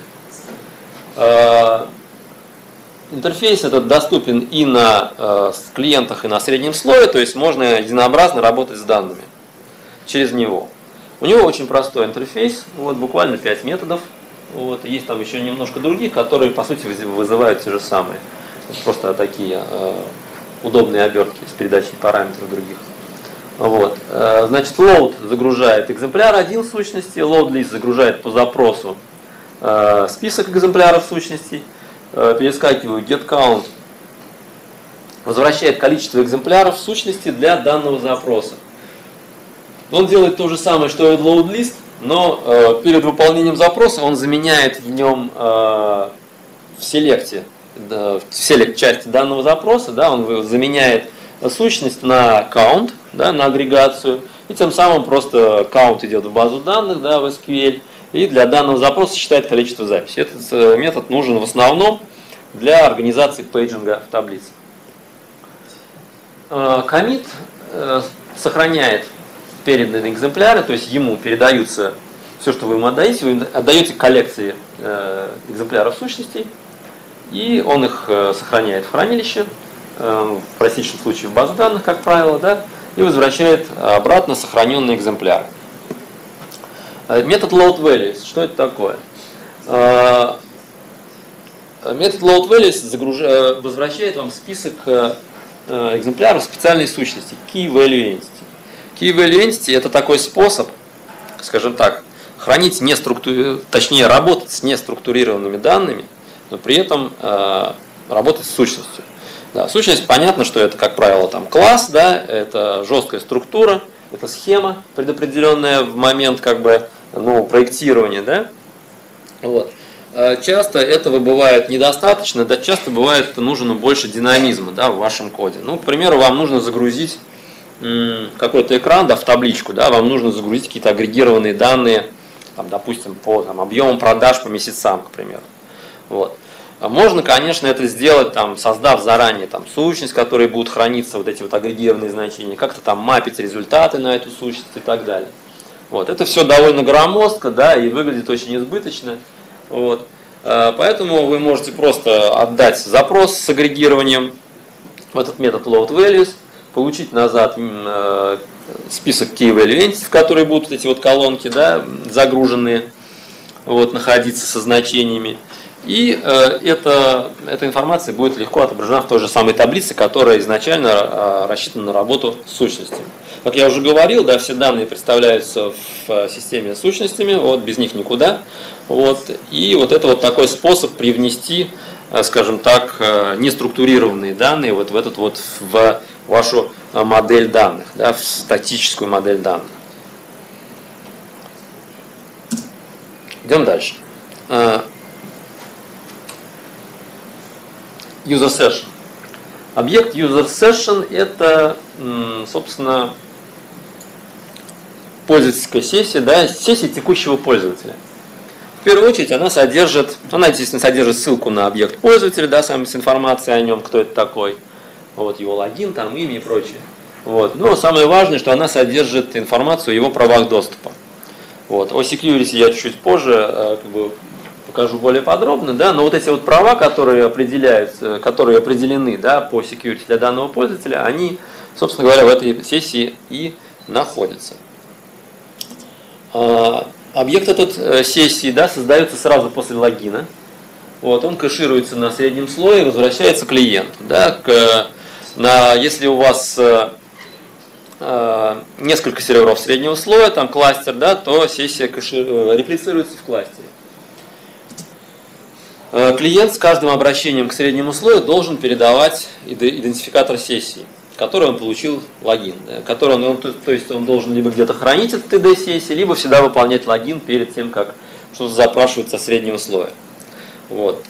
Интерфейс этот доступен и на клиентах, и на среднем слое, то есть можно единообразно работать с данными через него. У него очень простой интерфейс, вот, буквально 5 методов. Вот, есть там еще немножко других, которые по сути вызывают те же самые. Просто такие удобные обертки с передачей параметров других. Вот. Значит, load загружает экземпляр один сущности, load list загружает по запросу список экземпляров сущностей, перескакиваю get count, возвращает количество экземпляров сущности для данного запроса. Он делает то же самое, что и load list, но перед выполнением запроса он заменяет в нем в селекте части данного запроса, да, он заменяет сущность на count, да, на агрегацию, и тем самым просто count идет в базу данных, да, в SQL, и для данного запроса считает количество записей. Этот метод нужен в основном для организации пейджинга в таблице. Commit сохраняет переданные экземпляры, то есть ему передаются все, что вы ему отдаете коллекции экземпляров сущностей, и он их сохраняет в хранилище, в простейшем случае в базу данных, как правило, да, и возвращает обратно сохраненные экземпляры. Метод load values. Что это такое? Метод load values возвращает вам список экземпляров специальной сущности key value entity. Key value entity это такой способ, скажем так, хранить точнее работать с неструктурированными данными, но при этом работать с сущностью. Да, сущность, понятно, что это, как правило, там класс, да, это жесткая структура, это схема, предопределенная в момент как бы, проектирования. Да? Вот. Часто этого бывает недостаточно, да, часто бывает нужно больше динамизма, да, в вашем коде. К примеру, вам нужно загрузить какой-то экран, да, в табличку, да, вам нужно загрузить какие-то агрегированные данные, там, допустим, по объемам продаж по месяцам, к примеру. Вот. Можно, конечно, это сделать, создав заранее сущность, в которой будут храниться вот эти вот агрегированные значения, как-то мапить результаты на эту сущность и так далее. Вот. Это все довольно громоздко, да, и выглядит очень избыточно. Вот. Поэтому вы можете просто отдать запрос с агрегированием в этот метод load values, получить назад список key value entity, в которые будут эти вот колонки, да, загруженные, вот, находиться со значениями. И эта информация будет легко отображена в той же самой таблице, которая изначально рассчитана на работу с сущностями. Как я уже говорил, да, все данные представляются в системе сущностями, вот, без них никуда. Вот, и вот это вот такой способ привнести, скажем так, неструктурированные данные вот в вашу модель данных, да, в статическую модель данных. Идем дальше. User Session. Объект User Session это, собственно, пользовательская сессия, да, сессия текущего пользователя. В первую очередь она, естественно, содержит ссылку на объект пользователя, да, с информацией о нем, кто это такой, вот, его логин, имя и прочее. Вот. Но самое важное, что она содержит информацию о его правах доступа. Вот. О security я чуть-чуть позже покажу более подробно, да, но вот эти вот права, которые определены, да, по security для данного пользователя, они, собственно говоря, в этой сессии и находятся. Объект этот сессии, да, создается сразу после логина. Вот, он кэшируется на среднем слое и возвращается клиенту. Да, если у вас несколько серверов среднего слоя, кластер, да, то сессия реплицируется в кластере. Клиент с каждым обращением к среднему слою должен передавать идентификатор сессии, который он получил логин, да, то есть он должен либо где-то хранить этот TD-сессии, либо всегда выполнять логин перед тем, как что-то запрашивается со среднего слоя. Вот.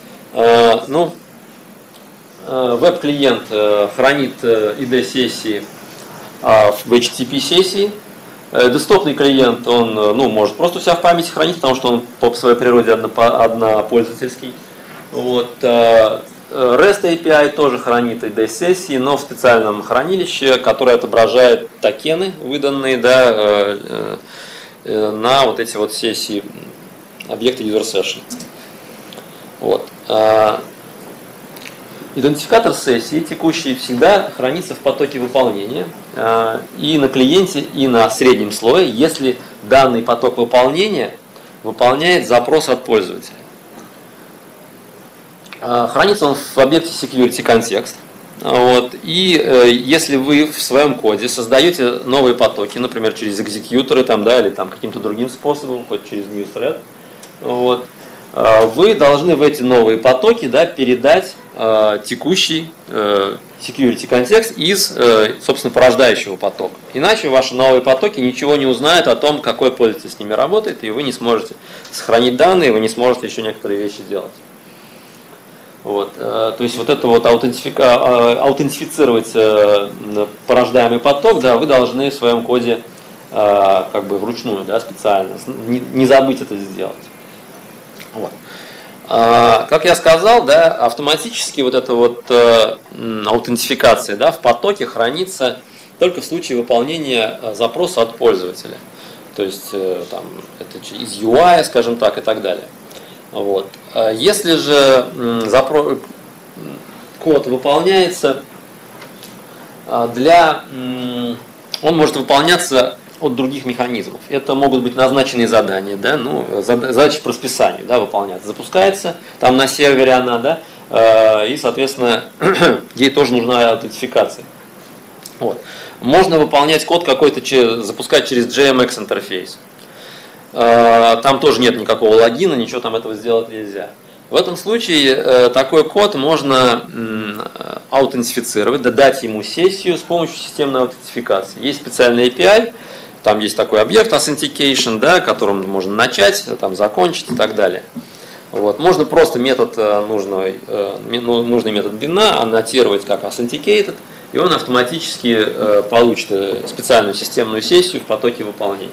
Веб-клиент хранит ID-сессии в HTTP-сессии. Десктопный клиент, он может просто у себя в памяти хранить, потому что он по своей природе однопользовательский. Вот. REST API тоже хранит ID-сессии, но в специальном хранилище, которое отображает токены, выданные, да, на вот эти вот сессии объекта User Session. Вот. Идентификатор сессии текущий всегда хранится в потоке выполнения и на клиенте, и на среднем слое, если данный поток выполнения выполняет запрос от пользователя. Хранится он в объекте security context. Вот. И если вы в своем коде создаете новые потоки, например, через экзекьюторы да, или каким-то другим способом, хоть через newsthread, вот, вы должны в эти новые потоки, да, передать текущий security контекст из, собственно, порождающего потока. Иначе ваши новые потоки ничего не узнают о том, какой пользователь с ними работает, и вы не сможете сохранить данные, вы не сможете еще некоторые вещи делать. Вот, то есть вот это вот аутентифицировать порождаемый поток, да, вы должны в своем коде как бы вручную, да, специально, не забыть это сделать. Вот. Как я сказал, да, автоматически вот эта вот аутентификация, да, в потоке хранится только в случае выполнения запроса от пользователя. То есть там, это из UI, скажем так, и так далее. Вот. Если же код выполняется он может выполняться от других механизмов. Это могут быть назначенные задания, да, ну, задачи по расписанию, да, выполняться. Запускается, там на сервере она, да, и, соответственно, ей тоже нужна аутентификация. Вот. Можно выполнять код какой-то, запускать через JMX интерфейс. Там тоже нет никакого логина, ничего там этого сделать нельзя. В этом случае такой код можно аутентифицировать, дать ему сессию с помощью системной аутентификации. Есть специальный API, там есть такой объект authentication, да, которым можно начать, там, закончить и так далее. Вот. Можно просто метод, нужный метод бина аннотировать как authenticated, и он автоматически получит специальную системную сессию в потоке выполнения.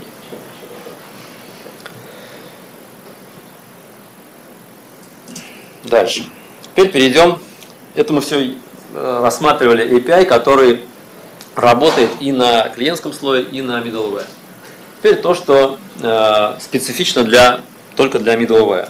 Дальше. Теперь перейдем. Это мы все рассматривали API, который работает и на клиентском слое, и на middleware. Теперь то, что специфично только для middleware.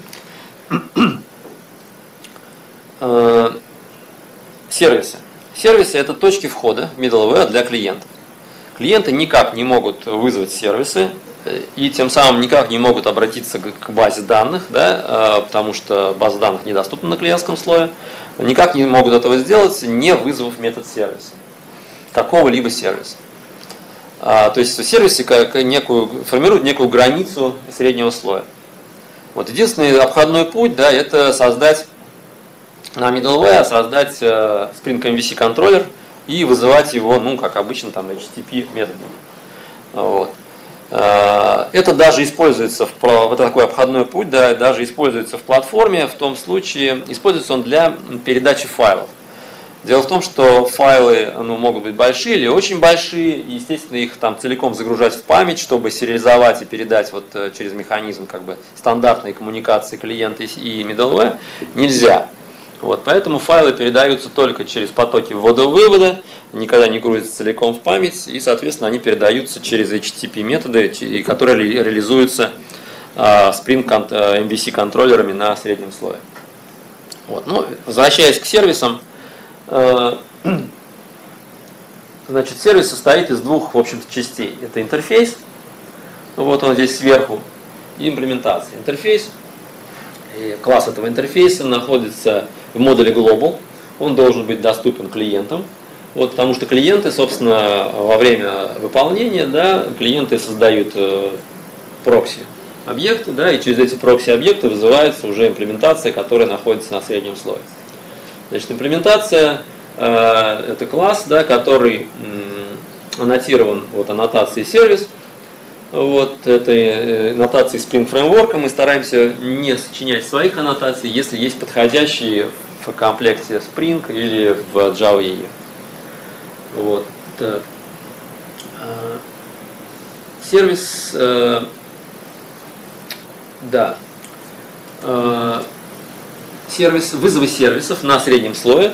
Сервисы. Сервисы – это точки входа middleware для клиентов. Клиенты никак не могут вызвать сервисы и тем самым никак не могут обратиться к базе данных, да, потому что база данных недоступна на клиентском слое. Никак не могут этого сделать, не вызвав метод сервиса. Какого-либо сервиса. То есть сервисы формируют некую границу среднего слоя. Вот единственный обходной путь, да, это создать на middleware, создать Spring MVC контроллер и вызывать его, ну, как обычно, там, HTTP методом. Вот. Это даже используется, вот такой обходной путь, да, даже используется в платформе, в том случае, используется он для передачи файлов. Дело в том, что файлы могут быть большие или очень большие, и, естественно, их там целиком загружать в память, чтобы сериализовать и передать вот через механизм как бы стандартной коммуникации клиента и middleware нельзя. Вот, поэтому файлы передаются только через потоки ввода-вывода, никогда не грузятся целиком в память, и, соответственно, они передаются через HTTP методы, которые реализуются Spring MVC контроллерами на среднем слое. Вот, ну, возвращаясь к сервисам, значит, сервис состоит из двух, в общем-то, частей. Это интерфейс, вот он здесь сверху, и имплементация. Интерфейс, и класс этого интерфейса находится в модуле Global, он должен быть доступен клиентам, вот, потому что клиенты, собственно, во время выполнения, да, клиенты создают прокси-объекты, да, и через эти прокси-объекты вызывается уже имплементация, которая находится на среднем слое. Значит, имплементация это класс, да, который аннотирован вот, аннотацией сервис. Вот этой аннотации Spring Framework мы стараемся не сочинять своих аннотаций, если есть подходящие в комплекте Spring или в Java EE. Вот. Сервис, да. Вызовы сервисов на среднем слое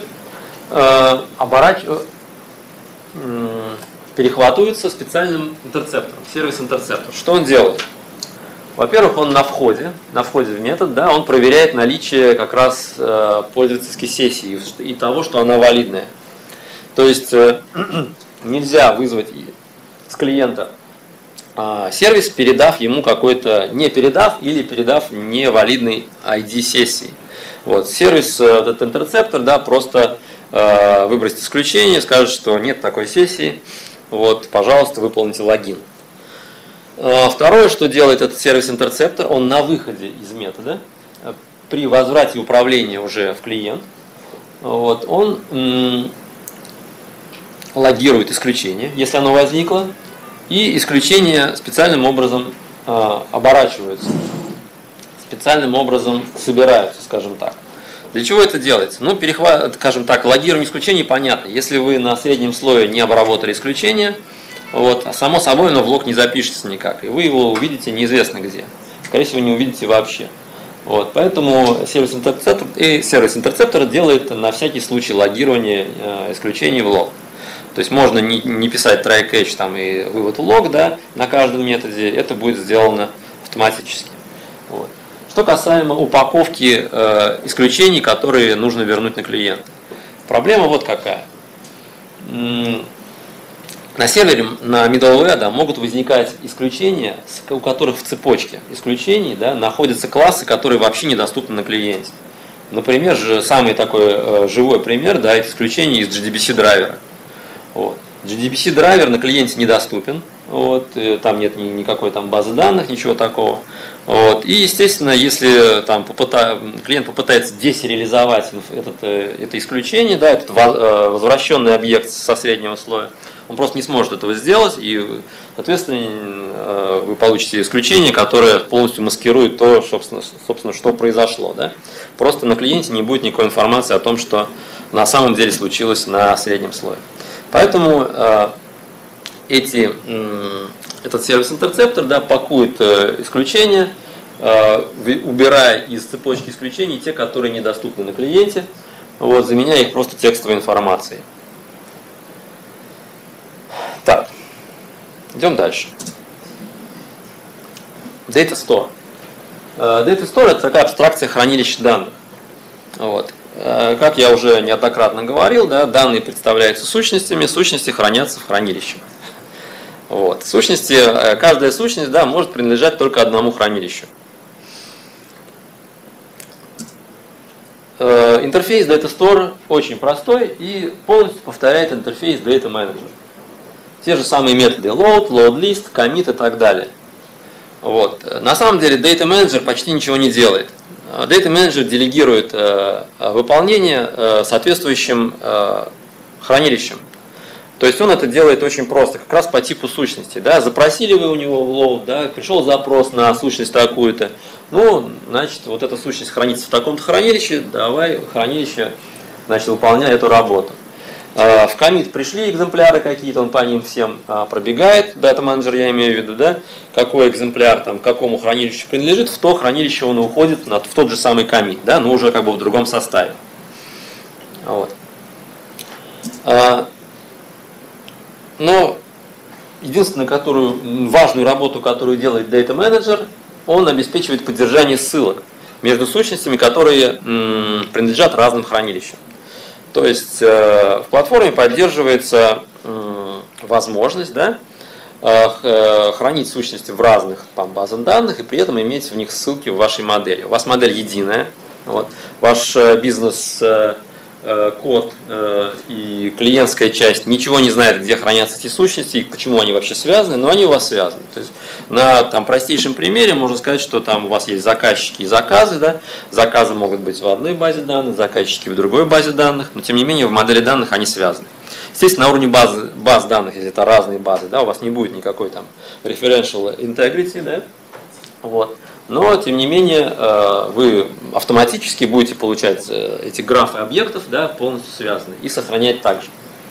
перехватываются специальным интерцептором, сервис-интерцептор. Что он делает? Во-первых, он на входе в метод, да, он проверяет наличие как раз пользовательской сессии и того, что она валидная. То есть нельзя вызвать с клиента сервис, передав ему не передав или передав невалидный ID сессии. Вот, сервис, этот интерцептор, да, просто выбросит исключение, скажет, что нет такой сессии, вот, пожалуйста, выполните логин. Второе, что делает этот сервис-интерцептор, он на выходе из метода, при возврате управления уже в клиент, вот, он логирует исключение, если оно возникло, и исключения специальным образом оборачиваются, специальным образом собираются, скажем так. Для чего это делается? Ну, перехват, скажем так, логирование исключений понятно. Если вы на среднем слое не обработали исключение, вот, а само собой, оно в лог не запишется никак, и вы его увидите неизвестно где. Скорее всего, не увидите вообще. Вот, поэтому сервис-интерцептор делает на всякий случай логирование исключений в лог. То есть можно не писать try catch там, и вывод в лог, да, на каждом методе, это будет сделано автоматически. Вот. Что касаемо упаковки исключений, которые нужно вернуть на клиента. Проблема вот какая. На сервере, на middleware, да, могут возникать исключения, у которых в цепочке исключений, да, находятся классы, которые вообще недоступны на клиенте. Например, самый такой живой пример, да, это исключение из JDBC драйвера. Вот. JDBC драйвер на клиенте недоступен, вот, там нет никакой там базы данных, ничего такого. Вот. И, естественно, если там, клиент попытается десериализовать это исключение, да, этот возвращенный объект со среднего слоя, он просто не сможет этого сделать, и, соответственно, вы получите исключение, которое полностью маскирует то, собственно, что произошло. Да? Просто на клиенте не будет никакой информации о том, что на самом деле случилось на среднем слое. Поэтому этот сервис-интерцептор, да, пакует исключения, убирая из цепочки исключений те, которые недоступны на клиенте, вот, заменяя их просто текстовой информацией. Так, идем дальше. Data Store. Data Store – это такая абстракция хранилища данных. Вот. Как я уже неоднократно говорил, да, данные представляются сущностями, сущности хранятся в хранилище. Вот. Сущности, каждая сущность, да, может принадлежать только одному хранилищу. Интерфейс Data Store очень простой и полностью повторяет интерфейс Data Manager. Те же самые методы load, load list, commit и так далее. Вот. На самом деле Data Manager почти ничего не делает. Data Manager делегирует выполнение соответствующим хранилищем. То есть он это делает очень просто, как раз по типу сущности. Да? Запросили вы у него в load, да? Пришел запрос на сущность такую-то. Ну, значит, вот эта сущность хранится в таком-то хранилище, давай хранилище, значит, выполняй эту работу. В commit пришли экземпляры какие-то, он по ним всем пробегает, Data Manager я имею в виду, да, какой экземпляр там, к какому хранилищу принадлежит, в то хранилище он уходит в тот же самый commit, да, но уже как бы в другом составе. Вот. Но единственную важную работу, которую делает Data Manager, он обеспечивает поддержание ссылок между сущностями, которые принадлежат разным хранилищам. То есть в платформе поддерживается возможность, да, хранить сущности в разных там, базах данных и при этом иметь в них ссылки в вашей модели. У вас модель единая, вот, ваш бизнес код и клиентская часть ничего не знает, где хранятся эти сущности и почему они вообще связаны, но они у вас связаны. То есть на там, простейшем примере можно сказать, что там у вас есть заказчики и заказы. Да? Заказы могут быть в одной базе данных, заказчики в другой базе данных, но тем не менее в модели данных они связаны. Естественно, на уровне баз данных, если это разные базы, да, у вас не будет никакой там referential integrity, да? Вот. Но, тем не менее, вы автоматически будете получать эти графы объектов, да, полностью связанные, и сохранять также.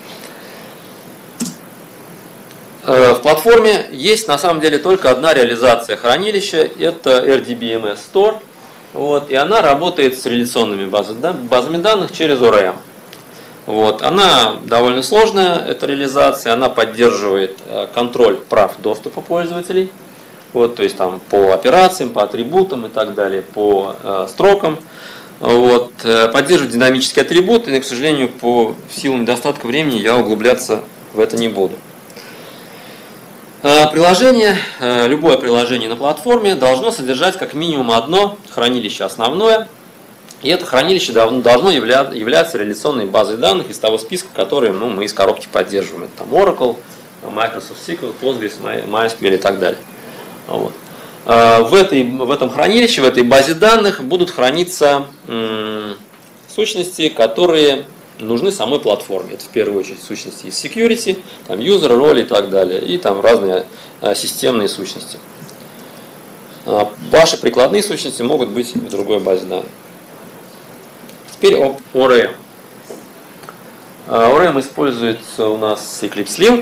В платформе есть на самом деле только одна реализация хранилища, это RDBMS Store, вот, и она работает с реляционными базами данных через ORM. Вот, она довольно сложная, эта реализация, она поддерживает контроль прав доступа пользователей. Вот, то есть там по операциям, по атрибутам и так далее, по строкам. Вот, поддерживать динамические атрибуты, но, к сожалению, в силу недостатка времени я углубляться в это не буду. Приложение, любое приложение на платформе должно содержать как минимум одно хранилище основное, и это хранилище должно являться реляционной базой данных из того списка, который мы из коробки поддерживаем. Это там Oracle, Microsoft SQL, Postgres, MySQL и так далее. Вот. В этом хранилище, в этой базе данных будут храниться сущности, которые нужны самой платформе. Это в первую очередь сущности из security, там user, роли и так далее, и там разные системные сущности. Ваши прикладные сущности могут быть в другой базе данных. Теперь об ORM. ORM используется у нас Eclipse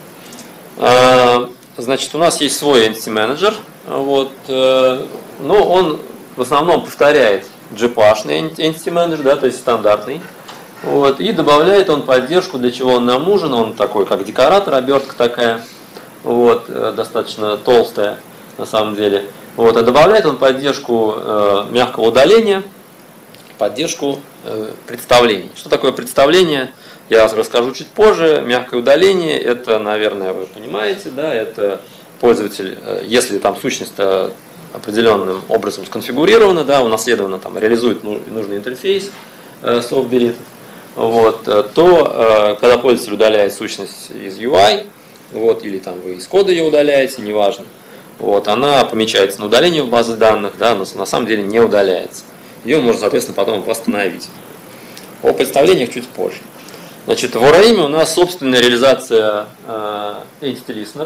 Link. Значит, у нас есть свой entity manager, вот, но он в основном повторяет GPash-ный entity manager, да, то есть стандартный. Вот, и добавляет он поддержку, для чего он нам нужен. Он такой, как декоратор, обертка такая, вот, достаточно толстая на самом деле. Вот, а добавляет он поддержку мягкого удаления, поддержку представлений. Что такое представление? Я расскажу чуть позже. Мягкое удаление, это, наверное, вы понимаете, да, это пользователь, если там сущность определенным образом сконфигурирована, да, унаследована, там, реализует нужный интерфейс, SoftBerit, вот, то когда пользователь удаляет сущность из UI, вот, или там вы из кода ее удаляете, неважно, вот, она помечается на удаление в базе данных, да, но на самом деле не удаляется. Ее можно, соответственно, потом восстановить. О представлениях чуть позже. Значит, в ORM у нас собственная реализация Entity Listeners.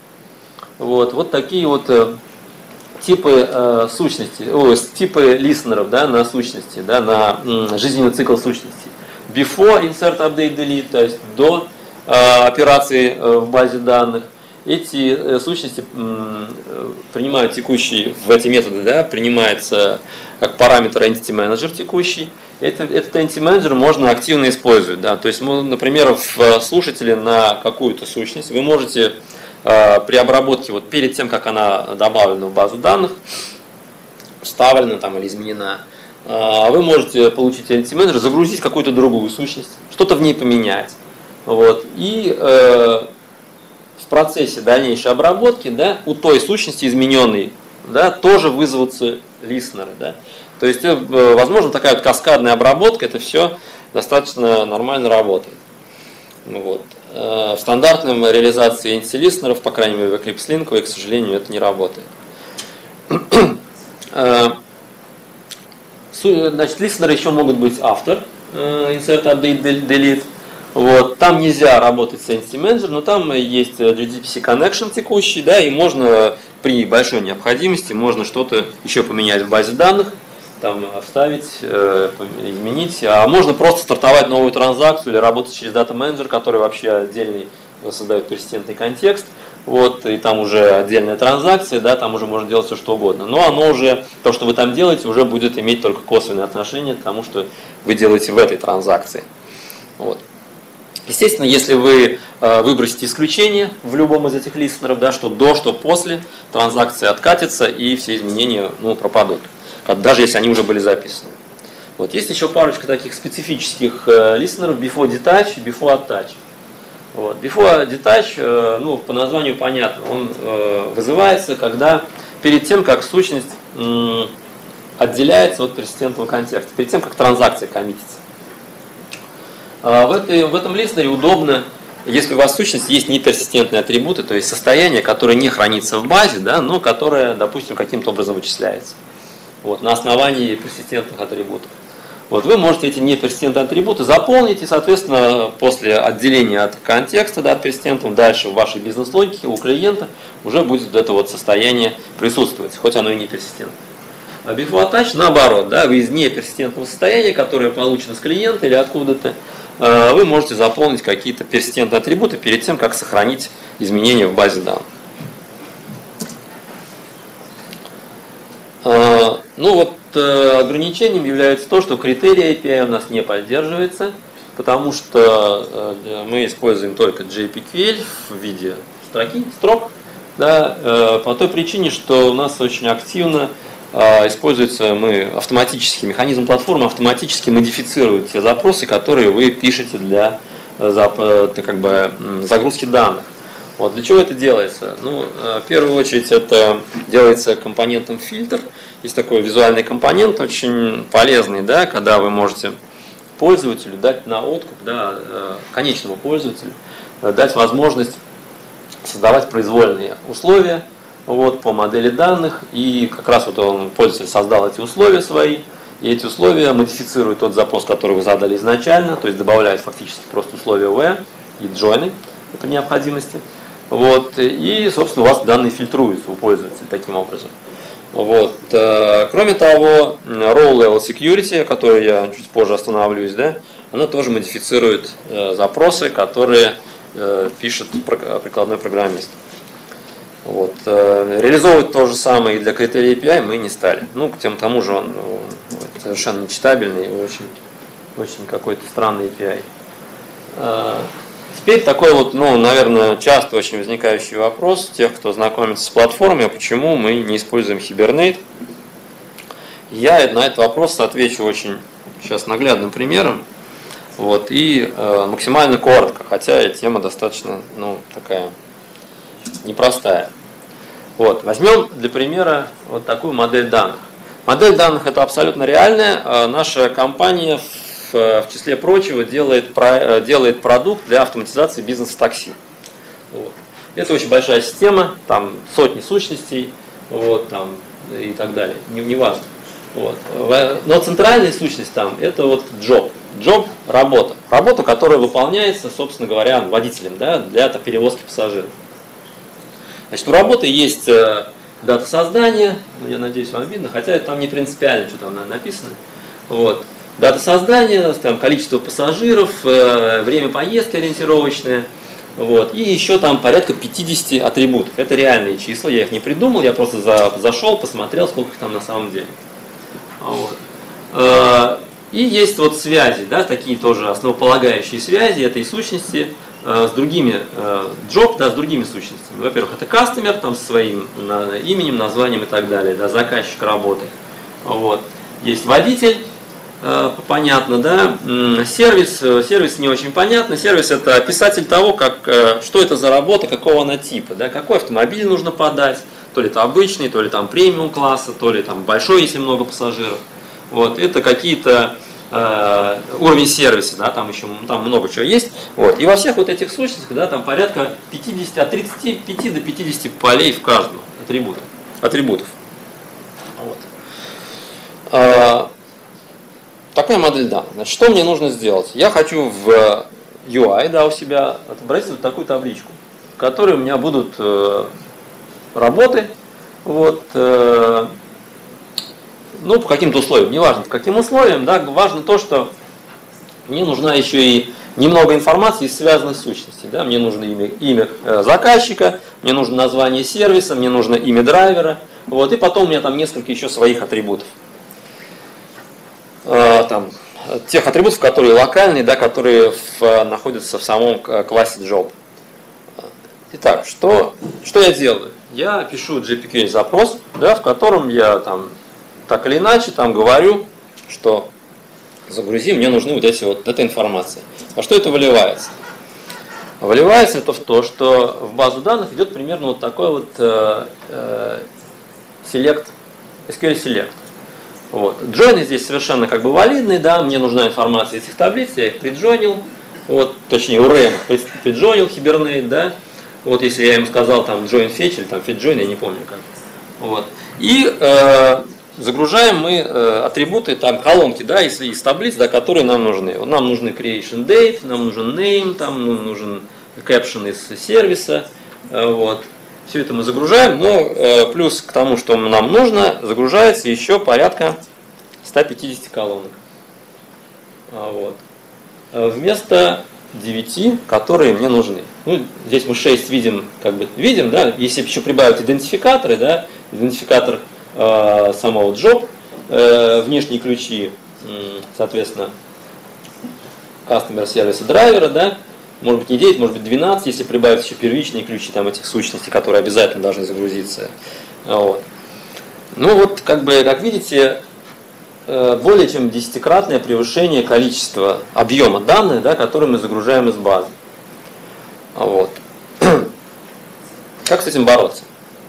Вот такие вот типы сущности, типы листенеров, да, на сущности, да, на жизненный цикл сущности. Before insert update delete, то есть до операции в базе данных. Эти сущности принимают текущий, в эти методы, да, принимается как параметр entity manager текущий. Этот entity manager можно активно использовать. Да. То есть, например, в слушателе на какую-то сущность вы можете при обработке, вот перед тем, как она добавлена в базу данных, вставлена там или изменена, вы можете получить entity manager, загрузить какую-то другую сущность, что-то в ней поменять. Вот. И в процессе дальнейшей обработки, да, у той сущности измененной, да, тоже вызовутся листенеры. Да. То есть, возможно, такая вот каскадная обработка, это все достаточно нормально работает. Вот. В стандартном реализации entity listener'ов, по крайней мере в Eclipse Link, к сожалению, это не работает. Значит, листенеры еще могут быть after insert update delete. Вот. Там нельзя работать с entity manager, но там есть gDPC connection текущий, да, и можно при большой необходимости можно что-то еще поменять в базе данных, там вставить, изменить, а можно просто стартовать новую транзакцию или работать через дата менеджер, который вообще отдельный создает персистентный контекст, вот, и там уже отдельная транзакция, да, там уже можно делать все что угодно, но оно уже, то, что вы там делаете, уже будет иметь только косвенное отношение к тому, что вы делаете в этой транзакции. Вот. Естественно, если вы выбросите исключение в любом из этих листенеров, да, что до, что после, транзакция откатится и все изменения, ну, пропадут, даже если они уже были записаны. Вот. Есть еще парочка таких специфических листенеров: before detach и before attach. Вот. Before detach, ну, по названию понятно, он вызывается, когда перед тем, как сущность отделяется от персистентного контекста, перед тем, как транзакция коммитится. В этом листенере удобно, если у вас сущность есть неперсистентные атрибуты, то есть состояние, которое не хранится в базе, да, но которое, допустим, каким-то образом вычисляется. Вот, на основании персистентных атрибутов. Вот, вы можете эти неперсистентные атрибуты заполнить, и, соответственно, после отделения от контекста, да, от персистентов, дальше в вашей бизнес-логике у клиента уже будет это вот состояние присутствовать, хоть оно и не персистентное. А before attach, наоборот, да, вы из неперсистентного состояния, которое получено с клиента или откуда-то, вы можете заполнить какие-то персистентные атрибуты перед тем, как сохранить изменения в базе данных. Ну вот, ограничением является то, что критерий API у нас не поддерживается, потому что мы используем только JPQL в виде строк, да, по той причине, что у нас очень активно используется механизм платформы автоматически модифицирует те запросы, которые вы пишете для загрузки данных. Вот. Для чего это делается? Ну, в первую очередь это делается компонентом фильтр. Есть такой визуальный компонент, очень полезный, да, когда вы можете пользователю дать на откуп, да, конечному пользователю дать возможность создавать произвольные условия, вот, по модели данных, и как раз вот пользователь создал эти условия свои, и эти условия модифицируют тот запрос, который вы задали изначально, то есть добавляют фактически просто условия where и join по необходимости. Вот, и, собственно, у вас данные фильтруются у пользователя таким образом. Вот. Кроме того, Row Level Security, о которой я чуть позже остановлюсь, да, она тоже модифицирует запросы, которые пишет прикладной программист. Вот. Реализовывать то же самое и для критерий API мы не стали. Ну, к тому же он совершенно нечитабельный и очень какой-то странный API. Теперь такой вот, наверное, часто очень возникающий вопрос тех, кто знакомится с платформой, почему мы не используем Hibernate. Я на этот вопрос отвечу очень сейчас наглядным примером. Вот, и максимально коротко, хотя тема достаточно такая непростая. Вот, возьмем для примера вот такую модель данных. Модель данных это абсолютно реальная. Наша компания в числе прочего делает продукт для автоматизации бизнеса такси. Вот. Это очень большая система, там сотни сущностей, вот, там, и так далее, неважно. Вот. Но центральная сущность там это вот job. Job – работа. Работа, которая выполняется, собственно говоря, водителем, да, для перевозки пассажиров. Значит, у работы есть дата создания, я надеюсь, вам видно, хотя там не принципиально, что там написано. Вот. Дата создания, там, количество пассажиров, время поездки ориентировочное. Вот. И еще там порядка 50 атрибутов. Это реальные числа, я их не придумал, я просто зашел, посмотрел, сколько их там на самом деле. Вот. И есть вот связи, да, такие тоже основополагающие связи этой сущности с другими job, да, с другими сущностями. Во-первых, это customer там, со своим именем, названием и так далее, да, заказчик работы. Вот. Есть водитель, понятно, да, сервис не очень понятно. Сервис это описатель того, что это за работа, какого она типа, да, какой автомобиль нужно подать, то ли это обычный, то ли там премиум класса, то ли там большой, если много пассажиров. Вот, это какие-то уровень сервиса, да, там еще там много чего есть. Вот. И во всех вот этих сущностях, да, там порядка 50, от 35 до 50 полей в каждом атрибутов. Вот. Такая модель данных. Значит, что мне нужно сделать? Я хочу в UI, да, у себя отобразить вот такую табличку, в которой у меня будут работы, вот, по каким-то условиям, неважно по каким условиям, да, важно то, что мне нужна еще и немного информации из связанных сущностей. Да, мне нужно имя заказчика, мне нужно название сервиса, мне нужно имя драйвера, вот, и потом у меня там несколько еще своих атрибутов. Там, тех атрибутов, которые локальные, да, которые находятся в самом классе job. Итак, что я делаю? Я пишу GPK запрос, да, в котором я там так или иначе там говорю, что загрузи, мне нужны вот эта информация. А что это выливается? Выливается это в то, что в базу данных идет примерно вот такой вот SQL Select. Вот. Джойны здесь совершенно как бы валидные, да, мне нужна информация из этих таблиц, я их приджойнил, вот, точнее у RAM приджойнил Hibernate, да, вот если я им сказал там join fetch или там fetch join, я не помню как. Вот. И загружаем мы атрибуты, там колонки, да, из таблиц, да, которые нам нужны. Вот нам нужны creation date, нам нужен name, там нужен caption из сервиса, вот. Все это мы загружаем, но плюс к тому, что нам нужно, загружается еще порядка 150 колонок. Вот. Вместо 9, которые мне нужны. Ну, здесь мы 6 видим, да, если еще прибавить идентификаторы, да, идентификатор самого job, внешние ключи, соответственно, customer сервиса драйвера, да, может быть не 9, может быть 12, если прибавить еще первичные ключи там, этих сущностей, которые обязательно должны загрузиться. Вот. Ну вот, как видите, более чем 10-кратное превышение количества объема данных, да, которые мы загружаем из базы. Вот. Как с этим бороться?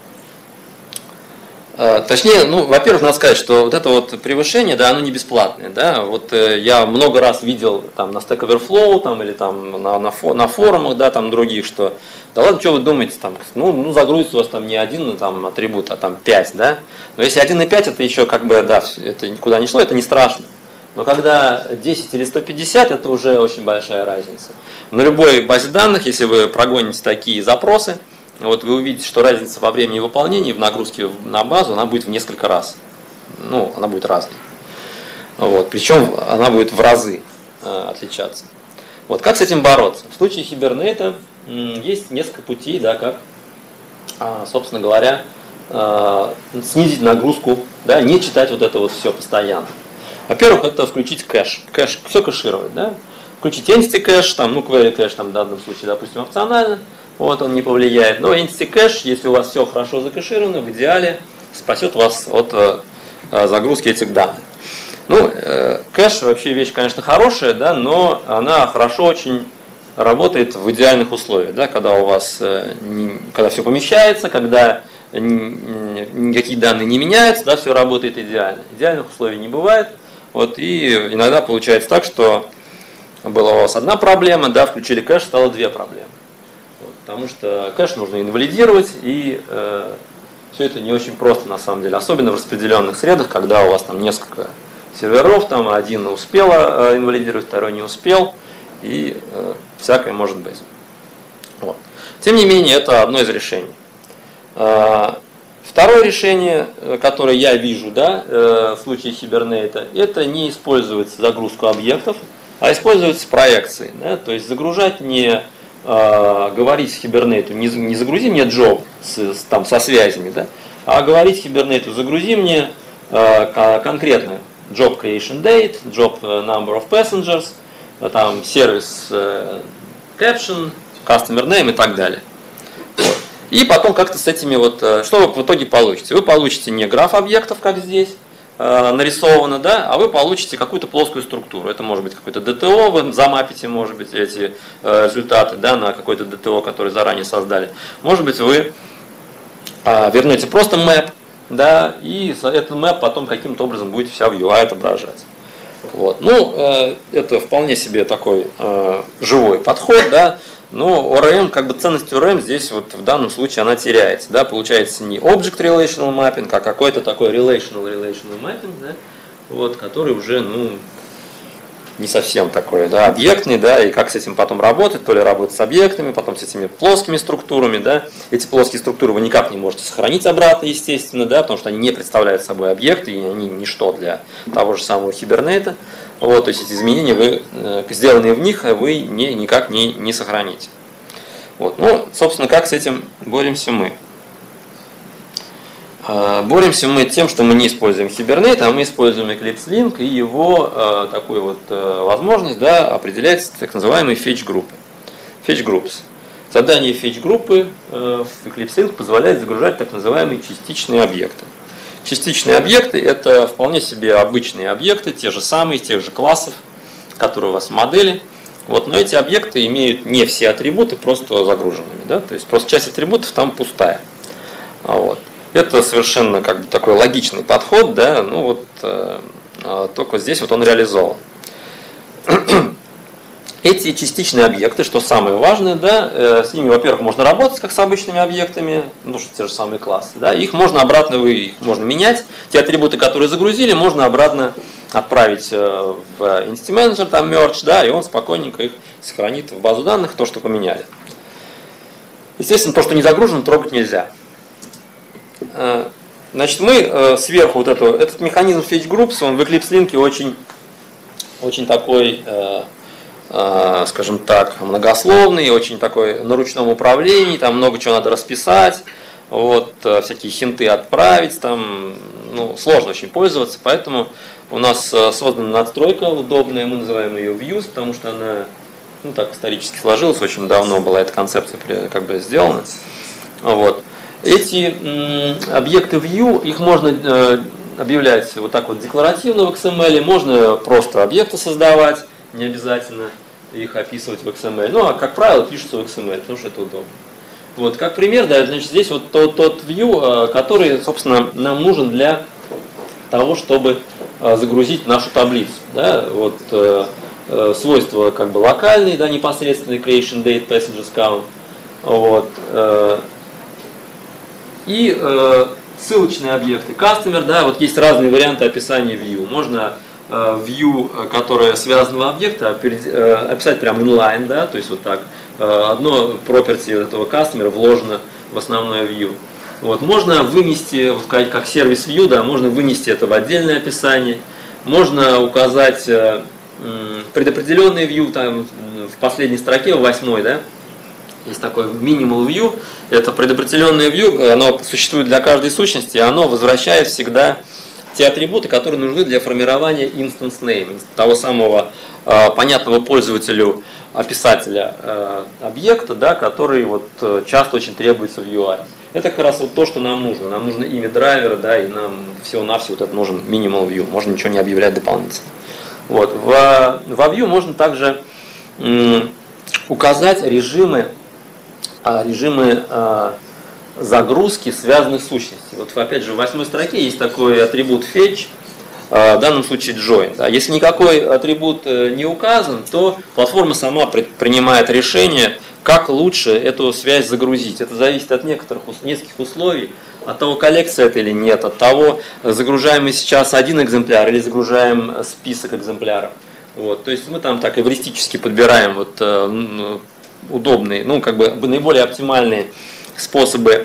Точнее, во-первых, надо сказать, что вот это вот превышение, да, оно не бесплатное, да. Вот я много раз видел там на Stack Overflow там, или там на форумах, да, там других, что да ладно, что вы думаете, там, загрузится у вас там не один там, атрибут, а там 5, да. Но если 1 и 5, это еще да, это никуда не шло, это не страшно. Но когда 10 или 150, это уже очень большая разница. На любой базе данных, если вы прогоните такие запросы, вот вы увидите, что разница во времени выполнения и в нагрузке на базу, она будет в несколько раз. Ну, она будет разной. Вот, причем она будет в разы отличаться. Вот, как с этим бороться? В случае Hibernate есть несколько путей, да, как, собственно говоря, снизить нагрузку, да, не читать вот это вот все постоянно. Во-первых, это включить кэш. Кэш, все кэшировать, да. Включить entity кэш, там, ну, query кэш, там, в данном случае, допустим, опционально, вот, он не повлияет. Но entity кэш, если у вас все хорошо закэшировано, в идеале спасет вас от загрузки этих данных. Ну, кэш вообще вещь, конечно, хорошая, да, но она хорошо очень работает в идеальных условиях, да, когда у вас, когда все помещается, когда никакие данные не меняются, да, все работает идеально. Идеальных условий не бывает. Вот, и иногда получается так, что была у вас одна проблема, да, включили кэш, стало две проблемы. Вот, потому что кэш нужно инвалидировать, и все это не очень просто на самом деле, особенно в распределенных средах, когда у вас там несколько серверов, там один успел инвалидировать, второй не успел, и всякое может быть. Вот. Тем не менее, это одно из решений. Второе решение, которое я вижу, да, в случае Hibernate, это не использовать загрузку объектов, а использовать проекции. Да, то есть загружать не говорить Hibernate, не загрузи мне job там, со связями, да, а говорить Hibernate, загрузи мне конкретно job creation date, job number of passengers, там сервис caption, customer name и так далее. Вот. И потом как-то с этими вот, что вы в итоге получите? Вы получите не граф объектов, как здесь нарисовано, да, а вы получите какую-то плоскую структуру. Это может быть какой-то DTO, вы замапите, может быть, эти результаты, да, на какой-то DTO, который заранее создали. Может быть, вы вернете просто map, да, и этот map потом каким-то образом будете вся в UI отображать. Вот. Ну, это вполне себе такой живой подход, да. Но ORM, как бы ценность ORM здесь вот в данном случае она теряется. Да? Получается не Object Relational Mapping, а какой-то такой Relational Mapping, да? Вот, который уже ну, не совсем такой, да, объектный, да, и как с этим потом работать, то ли работать с объектами, потом с этими плоскими структурами, да. Эти плоские структуры вы никак не можете сохранить обратно, естественно, да, потому что они не представляют собой объекты, и они ничто для того же самого Hibernate. Вот, то есть эти изменения, вы, сделанные в них, вы никак не сохраните. Вот. Ну, собственно, как с этим боремся мы? Боремся мы тем, что мы не используем Hibernate, а мы используем Eclipse Link и его такую вот возможность, да, определять так называемые fetch группы. Fetch groups. Задание fetch группы в Eclipse Link позволяет загружать так называемые частичные объекты. Частичные объекты – это вполне себе обычные объекты, те же самые, тех же классов, которые у вас в модели. Вот, но эти объекты имеют не все атрибуты просто загруженными. Да? То есть просто часть атрибутов там пустая. Вот. Это совершенно как бы такой логичный подход, да? Ну, вот, только здесь вот он реализован. Эти частичные объекты, что самое важное, да, с ними, во-первых, можно работать как с обычными объектами, ну, что те же самые классы, да, их можно обратно, их можно менять, те атрибуты, которые загрузили, можно обратно отправить в Entity Manager, там merge, да, и он спокойненько их сохранит в базу данных, то, что поменяли. Естественно, то, что не загружено, трогать нельзя. Значит, мы сверху вот этот механизм fetch groups, он в Eclipse Link очень такой, скажем так, многословный, очень такой на ручном управлении, там много чего надо расписать, вот, всякие хинты отправить, там, ну, сложно очень пользоваться, поэтому у нас создана надстройка удобная, мы называем ее Views, потому что она, ну, так исторически сложилась, очень давно была эта концепция как бы сделана. Вот. Эти объекты View, их можно объявлять вот так вот декларативно в XML, можно просто объекты создавать, не обязательно их описывать в XML. Ну, а как правило, пишется в XML, потому что это удобно. Вот, как пример, да, значит, здесь вот тот view, который, собственно, нам нужен для того, чтобы загрузить нашу таблицу. Да, вот, свойства как бы локальные, да, непосредственный creation date, passengers count. Вот, и ссылочные объекты. Customer, да, вот есть разные варианты описания view. Можно view, которое связанного объекта, описать прямо inline, да, то есть вот так. Одно property этого customer вложено в основное view. Вот, можно вынести, вот, как сервис view, да, можно вынести это в отдельное описание. Можно указать предопределенный view, там в последней строке, в 8, да, есть такой minimal view. Это предопределенное view, оно существует для каждой сущности, и оно возвращает всегда те атрибуты, которые нужны для формирования instance name, того самого понятного пользователю описателя объекта, да, который вот, часто очень требуется в UI. Это как раз вот то, что нам нужно. Нам нужно имя драйвера, да, и нам всего-навсего вот это нужен minimal view. Можно ничего не объявлять дополнительно. Вот. Во view можно также указать режимы загрузки связанных сущностей. Вот опять же в 8 строке есть такой атрибут fetch, в данном случае join. Да. Если никакой атрибут не указан, то платформа сама принимает решение, как лучше эту связь загрузить. Это зависит от нескольких условий, от того, коллекция это или нет, от того, загружаем мы сейчас один экземпляр или загружаем список экземпляров. Вот. То есть мы там так эвристически подбираем вот, удобные, ну, как бы наиболее оптимальные способы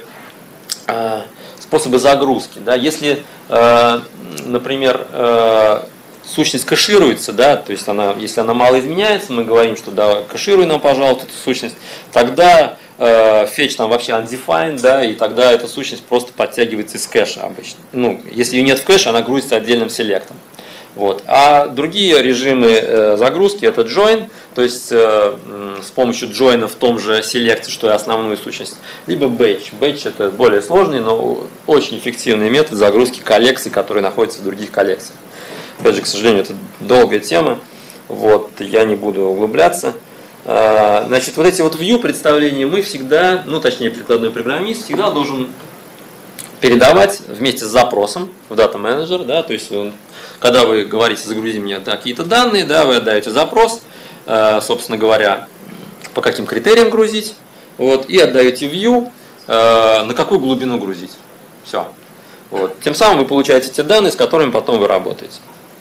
загрузки. Да. Если, например, сущность кэшируется, да, то есть если она мало изменяется, мы говорим, что да, кэшируй нам, пожалуйста, эту сущность, тогда fetch там вообще undefined, да, и тогда эта сущность просто подтягивается из кэша обычно. Ну, если ее нет в кэше, она грузится отдельным селектом. Вот. А другие режимы загрузки это join, то есть с помощью join в том же селекте, что и основную сущность, либо batch. Batch это более сложный, но очень эффективный метод загрузки коллекций, которые находятся в других коллекциях. Опять же, к сожалению, это долгая тема, вот, я не буду углубляться. Значит, вот эти вот view представления мы всегда, ну точнее прикладной программист всегда должен передавать вместе с запросом в Data Manager, да, то есть когда вы говорите загрузи мне какие-то данные, да, вы отдаете запрос, собственно говоря, по каким критериям грузить, вот, и отдаете view, на какую глубину грузить. Все. Вот. Тем самым вы получаете те данные, с которыми потом вы работаете.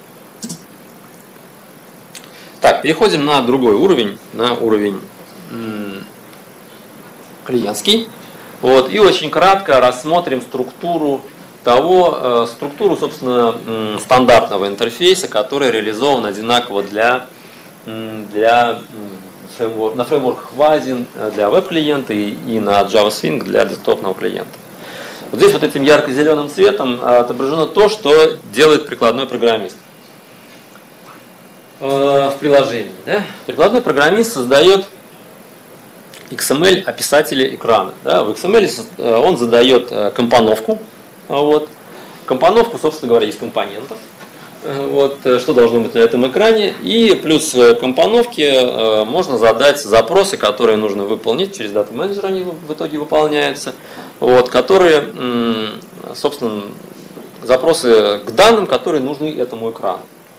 Так, переходим на другой уровень, на уровень клиентский. Вот, и очень кратко рассмотрим структуру собственно, стандартного интерфейса, который реализован одинаково на фреймворках Vasin для веб-клиента и на Java Swing для десктопного клиента. Вот здесь вот этим ярко-зеленым цветом отображено то, что делает прикладной программист в приложении. Да? Прикладной программист создает XML описатели экрана. Да? В XML он задает компоновку. Вот. Компоновку, собственно говоря, из компонентов. Вот, что должно быть на этом экране. И плюс в компоновке можно задать запросы, которые нужно выполнить. Через Data Manager они в итоге выполняются. Вот, которые, собственно, запросы к данным, которые нужны этому экрану.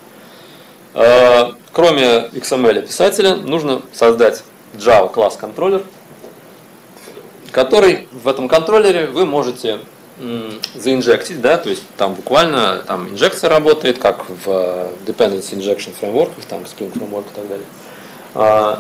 Кроме XML описателя, нужно создать Java класс контроллер, который в этом контроллере вы можете заинжектить, да, то есть там буквально там инжекция работает, как в Dependency Injection Framework, там Spring Framework и так далее.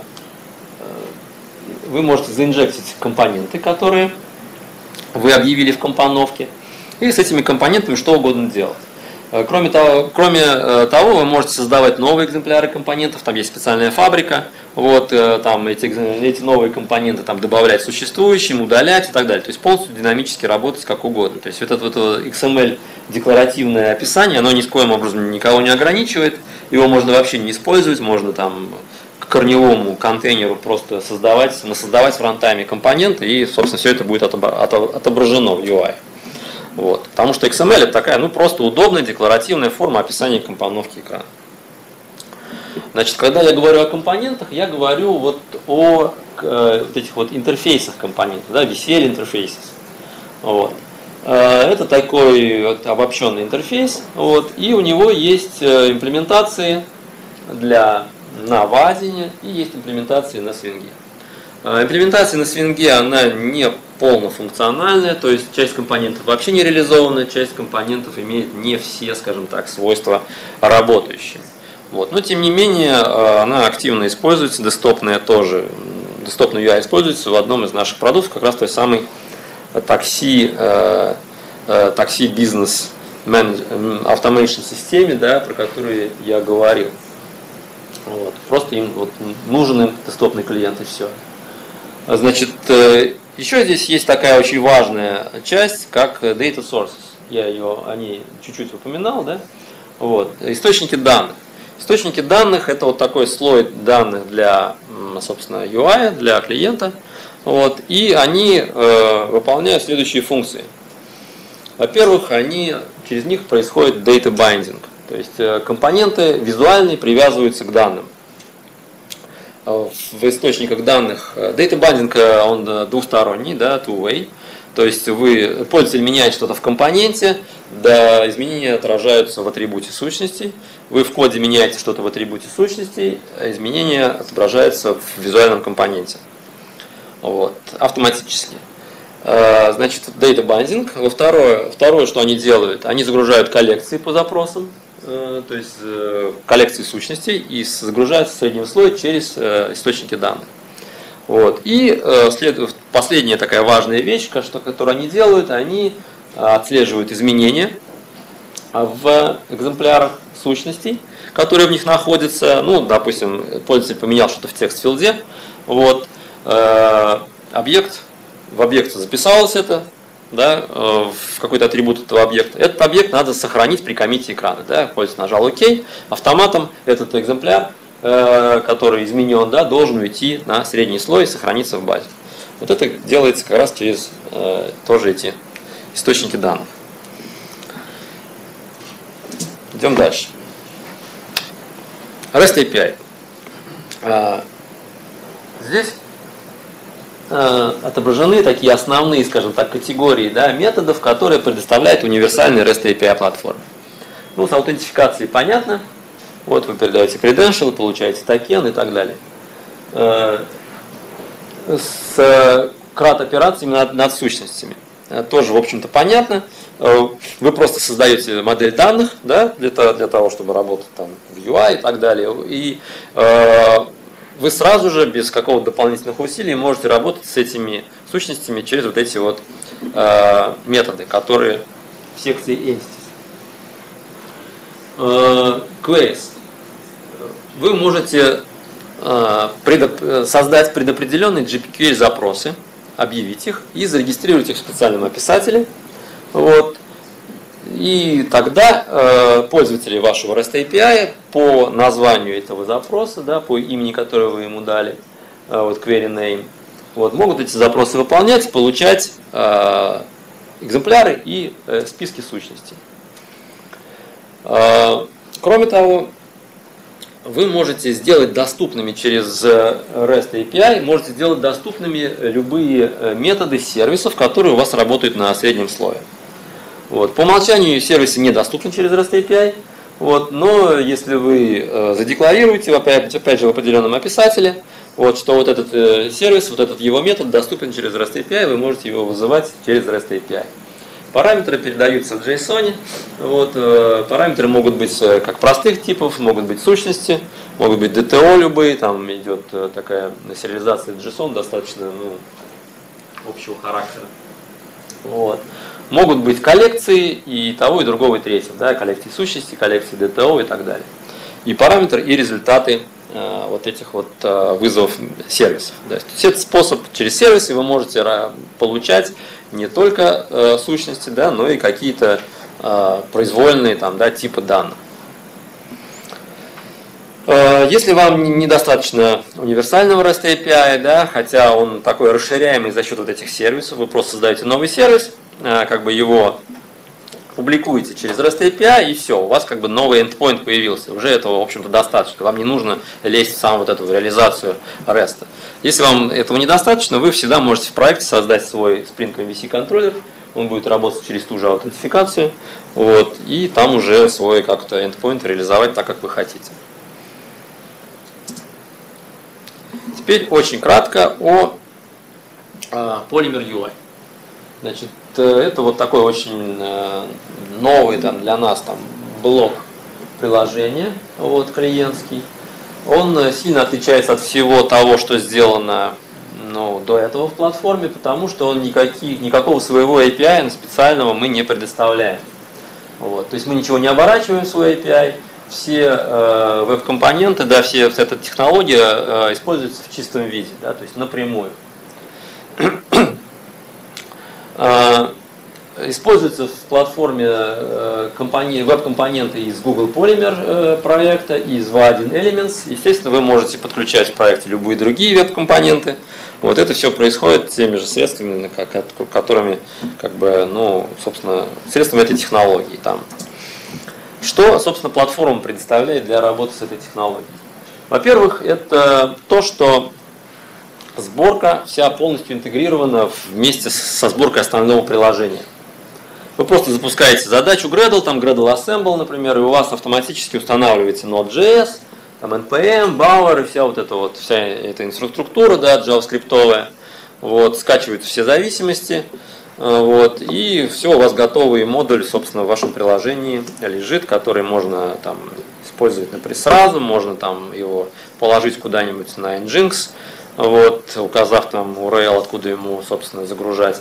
Вы можете заинжектить компоненты, которые вы объявили в компоновке, и с этими компонентами что угодно делать. Кроме того, вы можете создавать новые экземпляры компонентов, там есть специальная фабрика, вот, там эти новые компоненты там, добавлять существующим, удалять и так далее. То есть полностью динамически работать как угодно. То есть вот это вот XML декларативное описание, оно ни с коим образом никого не ограничивает, его можно вообще не использовать, можно там к корневому контейнеру просто создавать в рантайме компоненты, и, собственно, все это будет отображено в UI. Вот. Потому что XML это такая, ну, просто удобная декларативная форма описания компоновки экрана. Значит, когда я говорю о компонентах, я говорю вот о вот этих вот интерфейсах компонентов, да, VCL интерфейсов. Вот. Это такой вот обобщенный интерфейс, вот, и у него есть имплементации на Vasin и есть имплементации на Swing. Имплементация на свинге, она не полнофункциональная, то есть часть компонентов вообще не реализована, часть компонентов имеет не все, скажем так, свойства работающие. Вот. Но тем не менее, она активно используется, десктопная тоже, десктопный UI используется в одном из наших продуктов, как раз той самой такси бизнес automation системе, да, про которую я говорил. Вот. Просто им вот нужен им десктопный клиент и все. Значит, еще здесь есть такая очень важная часть, как data sources. Я о ней чуть-чуть упоминал, да? Вот. Источники данных. Источники данных — это вот такой слой данных для, собственно, UI, для клиента. Вот. И они выполняют следующие функции. Во-первых, через них происходит data binding. То есть компоненты визуальные привязываются к данным. В источниках данных data binding, он двусторонний, да, two-way. То есть пользователь меняет что-то в компоненте, да, изменения отражаются в атрибуте сущностей. Вы в коде меняете что-то в атрибуте сущностей, а изменения отображаются в визуальном компоненте. Вот, автоматически. Значит, data binding. Второе, что они делают, они загружают коллекции по запросам, то есть коллекции сущностей, и загружаются в среднем слой через источники данных. Вот. И последняя такая важная вещь, которую они делают, они отслеживают изменения в экземплярах сущностей, которые в них находятся. Ну, допустим, пользователь поменял что-то в текст-филде, вот, в объект записалось это, да, в какой-то атрибут этого объекта. Этот объект надо сохранить при коммите экрана. Да. Пользователь нажал ОК, автоматом этот экземпляр, который изменен, да, должен уйти на средний слой и сохраниться в базе. Вот это делается как раз через тоже эти источники данных. Идем дальше. REST API. Здесь отображены такие основные, скажем так, категории, да, методов, которые предоставляет универсальный REST API платформа. Ну, с аутентификацией понятно. Вот вы передаете credential, получаете токен и так далее. С CRUD-операциями над сущностями тоже, в общем-то, понятно. Вы просто создаете модель данных, да, для того, чтобы работать там в UI и так далее. И вы сразу же, без какого-то дополнительных усилий, можете работать с этими сущностями через вот эти вот методы, которые в секции entities. Queries. Вы можете создать предопределенные GPQL запросы, объявить их и зарегистрировать их в специальном описателе. Вот. И тогда пользователи вашего REST API по названию этого запроса, да, по имени, которое вы ему дали, вот query name, вот, могут эти запросы выполнять, получать экземпляры и списки сущностей. Кроме того, вы можете сделать доступными через REST API, можете сделать доступными любые методы сервисов, которые у вас работают на среднем слое. Вот. По умолчанию сервисы недоступны через REST API, вот, но если вы задекларируете, опять же в определенном описателе, вот, что вот этот сервис, вот этот его метод доступен через REST API, вы можете его вызывать через REST API. Параметры передаются в JSON. Вот, параметры могут быть как простых типов, могут быть сущности, могут быть DTO любые, там идет такая сериализация JSON достаточно общего характера. Вот. Могут быть коллекции и того, и другого, и третьего, да, коллекции сущности, коллекции DTO и так далее. И параметры, и результаты вот этих вот вызовов сервисов. Да. Это способ через сервисы вы можете получать не только сущности, да, но и какие-то произвольные там, да, типы данных. Если вам недостаточно универсального REST API, да, хотя он такой расширяемый за счет вот этих сервисов, вы просто создаете новый сервис, как бы его публикуете через REST API, и все, у вас как бы новый endpoint появился. Уже этого, в общем-то, достаточно. Вам не нужно лезть в саму вот эту реализацию REST. Если вам этого недостаточно, вы всегда можете в проекте создать свой Spring MVC контроллер. Он будет работать через ту же аутентификацию. Вот, и там уже свой как-то endpoint реализовать так, как вы хотите. теперь очень кратко о Polymer UI. Значит, это вот такой очень новый там, для нас там, блок приложения, вот, клиентский. Он сильно отличается от всего того, что сделано до этого в платформе, потому что он никакого своего API специального мы не предоставляем. Вот. То есть мы ничего не оборачиваем в свой API, все веб-компоненты, да, вся эта технология используется в чистом виде, да, то есть напрямую. Используются в платформе веб-компоненты из Google Polymer проекта, из V1 Elements. Естественно, вы можете подключать в проекте любые другие веб-компоненты. Вот это все происходит теми же средствами, которыми, собственно, средствами этой технологии. Там. Что, собственно, платформа предоставляет для работы с этой технологией? Во-первых, это то, что сборка вся полностью интегрирована вместе со сборкой основного приложения. Вы просто запускаете задачу Gradle, там Gradle Assemble, например, и у вас автоматически устанавливается Node.js, там NPM, Bower и вся эта инфраструктура, да, JavaScript-овая. Вот, скачиваются все зависимости, вот, и все, у вас готовый модуль, собственно, в вашем приложении лежит, который можно там использовать, например, сразу, можно там его положить куда-нибудь на Nginx, вот, указав там URL, откуда ему, собственно, загружать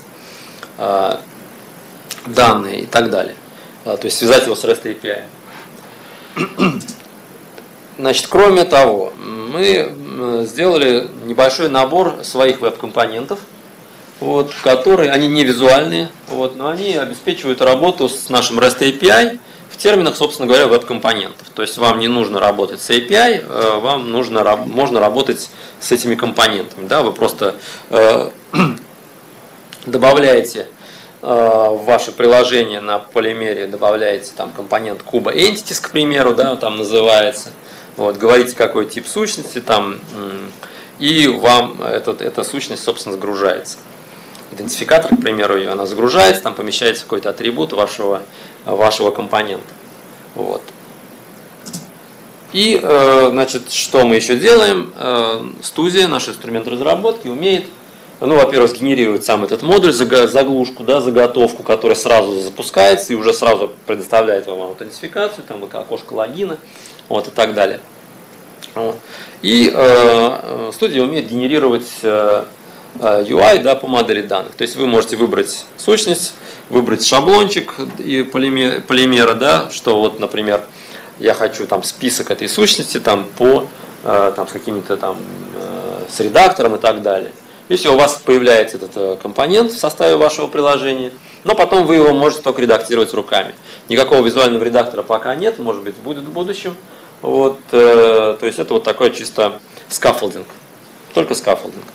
данные и так далее. То есть связать его с REST API. Значит, кроме того, мы сделали небольшой набор своих веб-компонентов, вот, которые, они не визуальные, вот, но они обеспечивают работу с нашим REST API в терминах, собственно говоря, веб-компонентов. То есть вам не нужно работать с API, вам можно работать с этими компонентами. Да? Вы просто добавляете в ваше приложение на полимере, добавляете там компонент Kuba Entities, к примеру, да, там называется. Вот, говорите, какой тип сущности там, и вам эта сущность, собственно, загружается. Идентификатор, к примеру, она загружается, там помещается какой-то атрибут вашего компонента. Вот. И, значит, что мы еще делаем? Студия, наш инструмент разработки, умеет, во-первых, генерировать сам этот модуль, заглушку, да, заготовку, которая сразу запускается и уже сразу предоставляет вам аутентификацию, там, окошко логина, вот, и так далее. И студия умеет генерировать UI, да, по модели данных. То есть вы можете выбрать сущность, выбрать шаблончик и полимера, да, что вот, например, я хочу там список этой сущности там с какими-то там с редактором и так далее. И все, у вас появляется этот компонент в составе вашего приложения, но потом вы его можете только редактировать руками. Никакого визуального редактора пока нет, может быть, будет в будущем. Вот, то есть это вот такой чисто скаффолдинг, только скаффолдинг.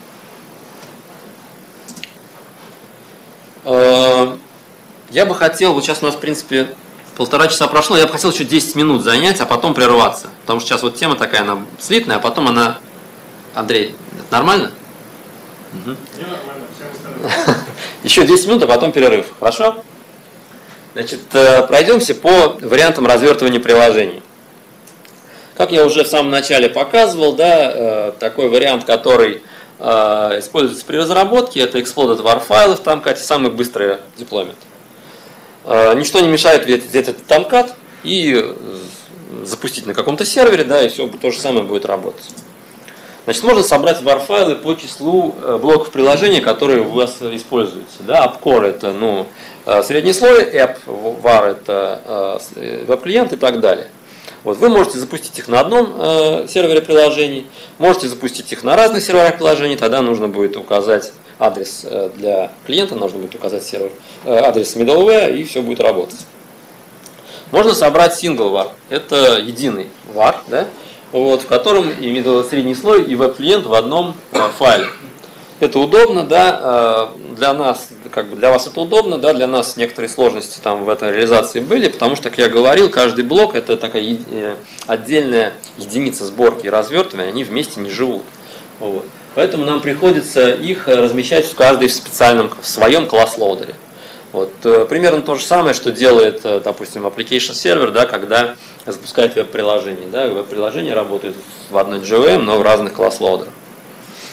Я бы хотел, вот сейчас у нас, в принципе, 1,5 часа прошло, я бы хотел еще 10 минут занять, а потом прерваться. Потому что сейчас вот тема такая, она слитная, а потом она... Андрей, это нормально? Угу. Не нормально, всем еще 10 минут, а потом перерыв. Хорошо? Значит, пройдемся по вариантам развертывания приложений. Как я уже в самом начале показывал, да, такой вариант, который используется при разработке, это exploded var файлов, там, кстати, самый быстрый деплоймент. Ничто не мешает взять этот тамкат и запустить на каком-то сервере, да, и все то же самое будет работать. Значит, можно собрать var файлы по числу блоков приложения, которые у вас используются. Да, AppCore это средний слой, App var это веб-клиент и так далее. Вот, вы можете запустить их на одном сервере приложений, можете запустить их на разных серверах приложений, тогда нужно будет указать адрес для клиента, нужно будет указать сервер, адрес middleware, и все будет работать. Можно собрать single var, это единый var, да, вот, в котором и средний слой, и веб-клиент в одном файле. Это удобно, да, для нас, для вас это удобно, да, для нас некоторые сложности там в этой реализации были, потому что, как я говорил, каждый блок это такая отдельная единица сборки и развертывания, они вместе не живут. Вот. Поэтому нам приходится их размещать в каждый в своем класс-лоудере. Вот. Примерно то же самое, что делает, допустим, application сервер, да, когда запускает веб-приложение. Да, веб-приложение работает в одной JVM, но в разных класс-лоудерах.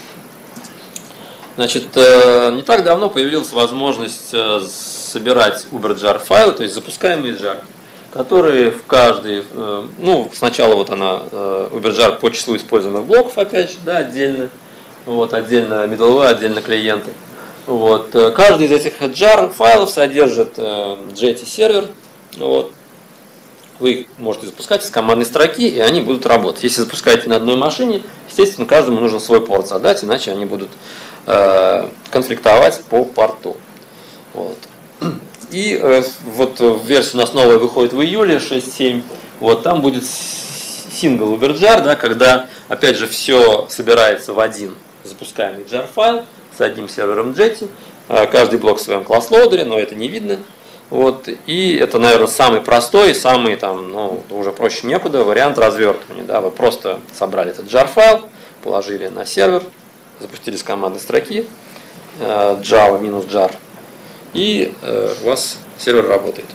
Значит, не так давно появилась возможность собирать UberJar файлы, то есть запускаемые jar, которые в каждый, ну, сначала вот она, UberJar по числу используемых блоков, опять же, да, отдельно, вот, отдельно middleware, отдельно клиенты. Вот, каждый из этих jar файлов содержит Jetty сервер, вот. Вы их можете запускать из командной строки, и они будут работать. Если запускаете на одной машине, естественно, каждому нужно свой порт задать, иначе они будут конфликтовать по порту. Вот. И вот версия у нас новая выходит в июле 6.7. Вот, там будет single UberJar, да, когда опять же все собирается в один запускаемый jar файл с одним сервером Jetty. Каждый блок в своем класс-лоудере, но это не видно. Вот, и это, наверное, самый простой, самый там, ну, уже проще некуда вариант развертывания. Да, вы просто собрали этот jar файл, положили на сервер, запустили с командной строки java-jar, и у вас сервер работает.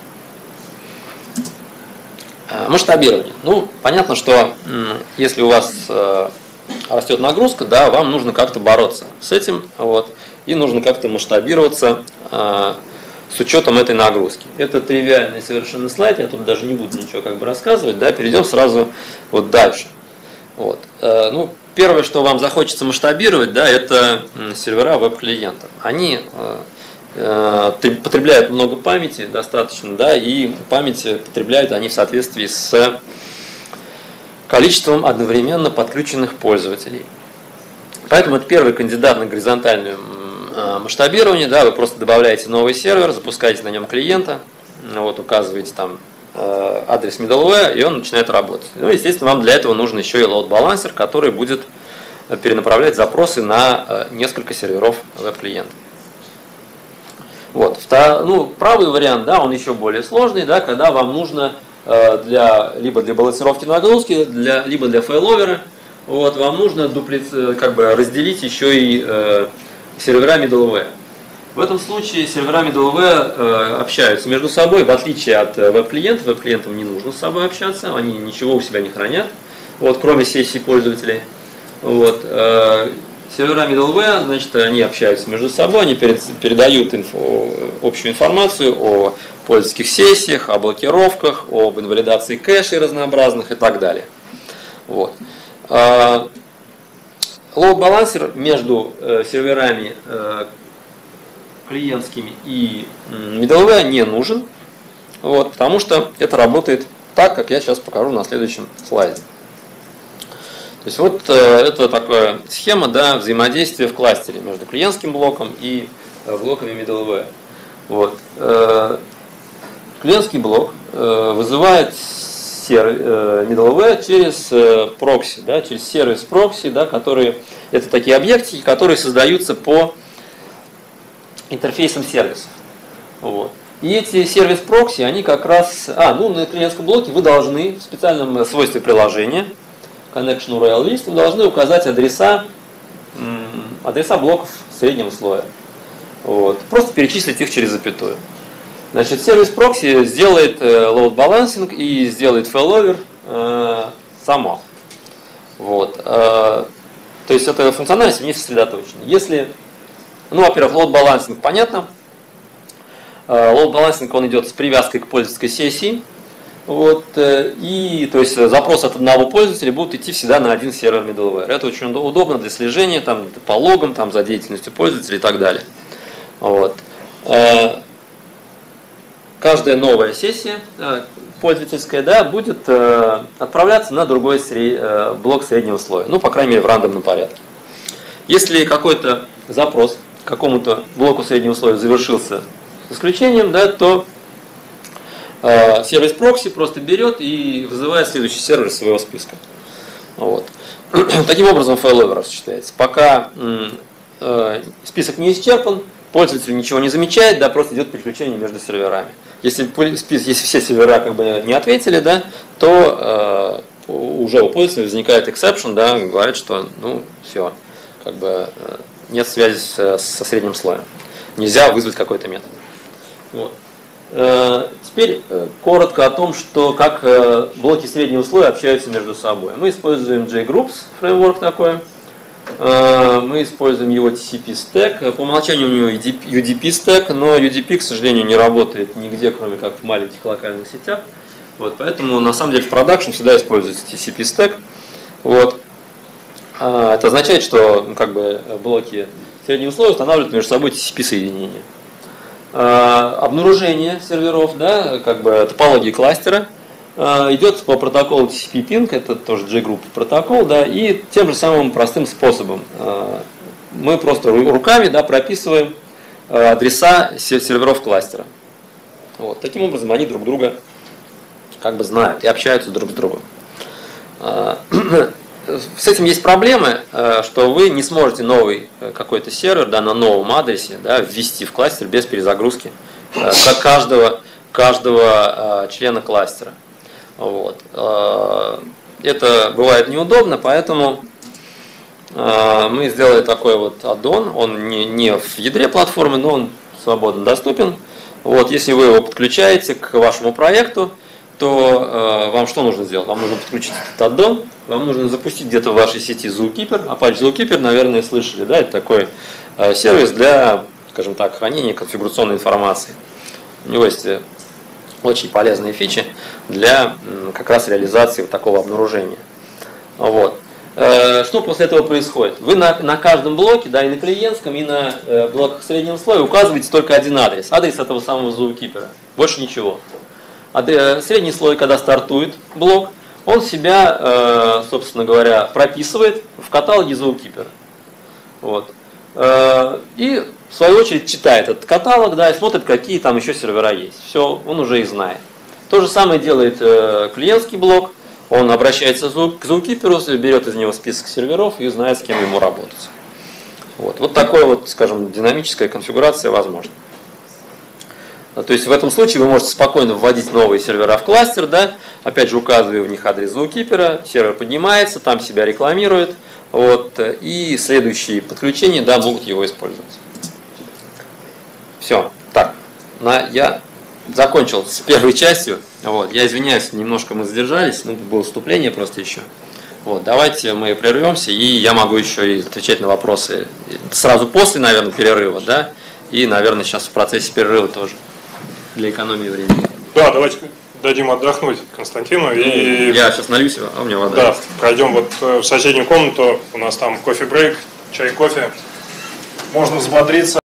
Масштабирование. Ну, понятно, что если у вас растет нагрузка, да, вам нужно как-то бороться с этим, вот, и нужно как-то масштабироваться с учетом этой нагрузки. Это тривиальный совершенно слайд, я тут даже не буду ничего как бы рассказывать, да, перейдем сразу вот дальше. Вот. Ну, первое, что вам захочется масштабировать, да, это сервера веб-клиентов. Они потребляют много памяти достаточно, да, и память потребляют они в соответствии с количеством одновременно подключенных пользователей. Поэтому это первый кандидат на горизонтальное масштабирование, да, вы просто добавляете новый сервер, запускаете на нем клиента, вот, указываете там адрес middleware, и он начинает работать. Ну, естественно, вам для этого нужен еще и load balancer, который будет перенаправлять запросы на несколько серверов веб-клиента. Вот. Ну, правый вариант, да, он еще более сложный, да, когда вам нужно либо для балансировки нагрузки, либо для фейловера, вот, вам нужно как бы разделить еще и сервера middleware. В этом случае сервера middleware общаются между собой, в отличие от веб-клиентов. Веб-клиентам не нужно с собой общаться, они ничего у себя не хранят, вот, кроме сессий пользователей. Вот. Сервера middleware, значит, они общаются между собой, они передают общую информацию о пользовательских сессиях, о блокировках, об инвалидации кэшей разнообразных и так далее. Вот. Лоуд-балансер между серверами клиентскими и middleware не нужен, вот, потому что это работает так, как я сейчас покажу на следующем слайде. То есть вот это такая схема, да, взаимодействия в кластере между клиентским блоком и блоками middleware. Вот. Клиентский блок вызывает middleware через прокси, да, через сервис прокси, да, которые это такие объектики, которые создаются по интерфейсам сервисов. Вот. И эти сервис прокси, они как раз, на клиентском блоке вы должны в специальном свойстве приложения Connection URL List вы должны указать адреса блоков среднего слоя. Вот. Просто перечислить их через запятую. Значит, сервис прокси сделает load balancing и сделает failover сама. Вот. То есть эта функциональность в ней сосредоточена. Если, во-первых, load balancing понятно. Load balancing он идет с привязкой к пользовательской сессии. Вот, и то есть запрос от одного пользователя будут идти всегда на один сервер middleware. Это очень удобно для слежения там, по логам, там, за деятельностью пользователя и так далее. Вот. Каждая новая сессия пользовательская, да, будет отправляться на другой блок среднего слоя, по крайней мере в рандомном порядке. Если какой-то запрос к какому-то блоку среднего слоя завершился с исключением, да, то сервис прокси просто берет и вызывает следующий сервер из своего списка. Вот. Таким образом failover осуществляется. Пока список не исчерпан, пользователь ничего не замечает, да, просто идет переключение между серверами. Если все сервера как бы не ответили, да, то уже у пользователя возникает exception, да, говорит, что все, как бы нет связи со средним слоем. Нельзя вызвать какой-то метод. Вот. Теперь коротко о том, как блоки среднего слоя общаются между собой. Мы используем JGroups, фреймворк такой. Мы используем его TCP стек. По умолчанию у него UDP стек, но UDP, к сожалению, не работает нигде, кроме как в маленьких локальных сетях. Вот, поэтому на самом деле в продакшн всегда используется TCP стек. Вот. Это означает, что блоки среднего слоя устанавливают между собой TCP соединения. Обнаружение серверов, да, топологии кластера идет по протоколу TCP-Ping, это тоже J-Group протокол, да, и тем же самым простым способом. Мы просто руками, да, прописываем адреса серверов кластера. Вот. Таким образом они друг друга знают и общаются друг с другом. С этим есть проблемы, что вы не сможете новый какой-то сервер, да, на новом адресе, да, ввести в кластер без перезагрузки каждого члена кластера. Вот. Это бывает неудобно, поэтому мы сделали такой вот аддон. Он не в ядре платформы, но он свободно доступен. Вот. Если вы его подключаете к вашему проекту, то вам что нужно сделать? Вам нужно подключить этот аддон, вам нужно запустить где-то в вашей сети Zookeeper. Apache Zookeeper, наверное, слышали, да? Это такой сервис для, скажем так, хранения конфигурационной информации. У него есть очень полезные фичи для как раз реализации вот такого обнаружения. Вот. Что после этого происходит? Вы на каждом блоке, да, и на клиентском, и на блоках среднего слоя указываете только один адрес. Адрес этого самого Zookeeper. Больше ничего. Средний слой, когда стартует блок, он себя, собственно говоря, прописывает в каталоге Zookeeper. Вот. И в свою очередь читает этот каталог, да, и смотрит, какие там еще сервера есть. Все, он уже их знает. То же самое делает клиентский блок. Он обращается к Zookeeper, берет из него список серверов и знает, с кем ему работать. Вот такая вот, скажем, динамическая конфигурация возможна. То есть в этом случае вы можете спокойно вводить новые сервера в кластер, да, опять же указывая в них адрес Zookeeper, сервер поднимается, там себя рекламирует, вот, и следующие подключения, да, могут его использовать. Все, так, я закончил с первой частью. Вот, я извиняюсь, немножко мы задержались, было вступление просто еще. Вот, давайте мы прервемся, и я могу еще и отвечать на вопросы сразу после, наверное, перерыва, да, и, наверное, сейчас в процессе перерыва тоже, для экономии времени. Да, давайте дадим отдохнуть Константину. И я сейчас налью себе, а у меня вода. Да, пройдем вот в соседнюю комнату, у нас там кофе-брейк, чай, кофе. Можно взбодриться.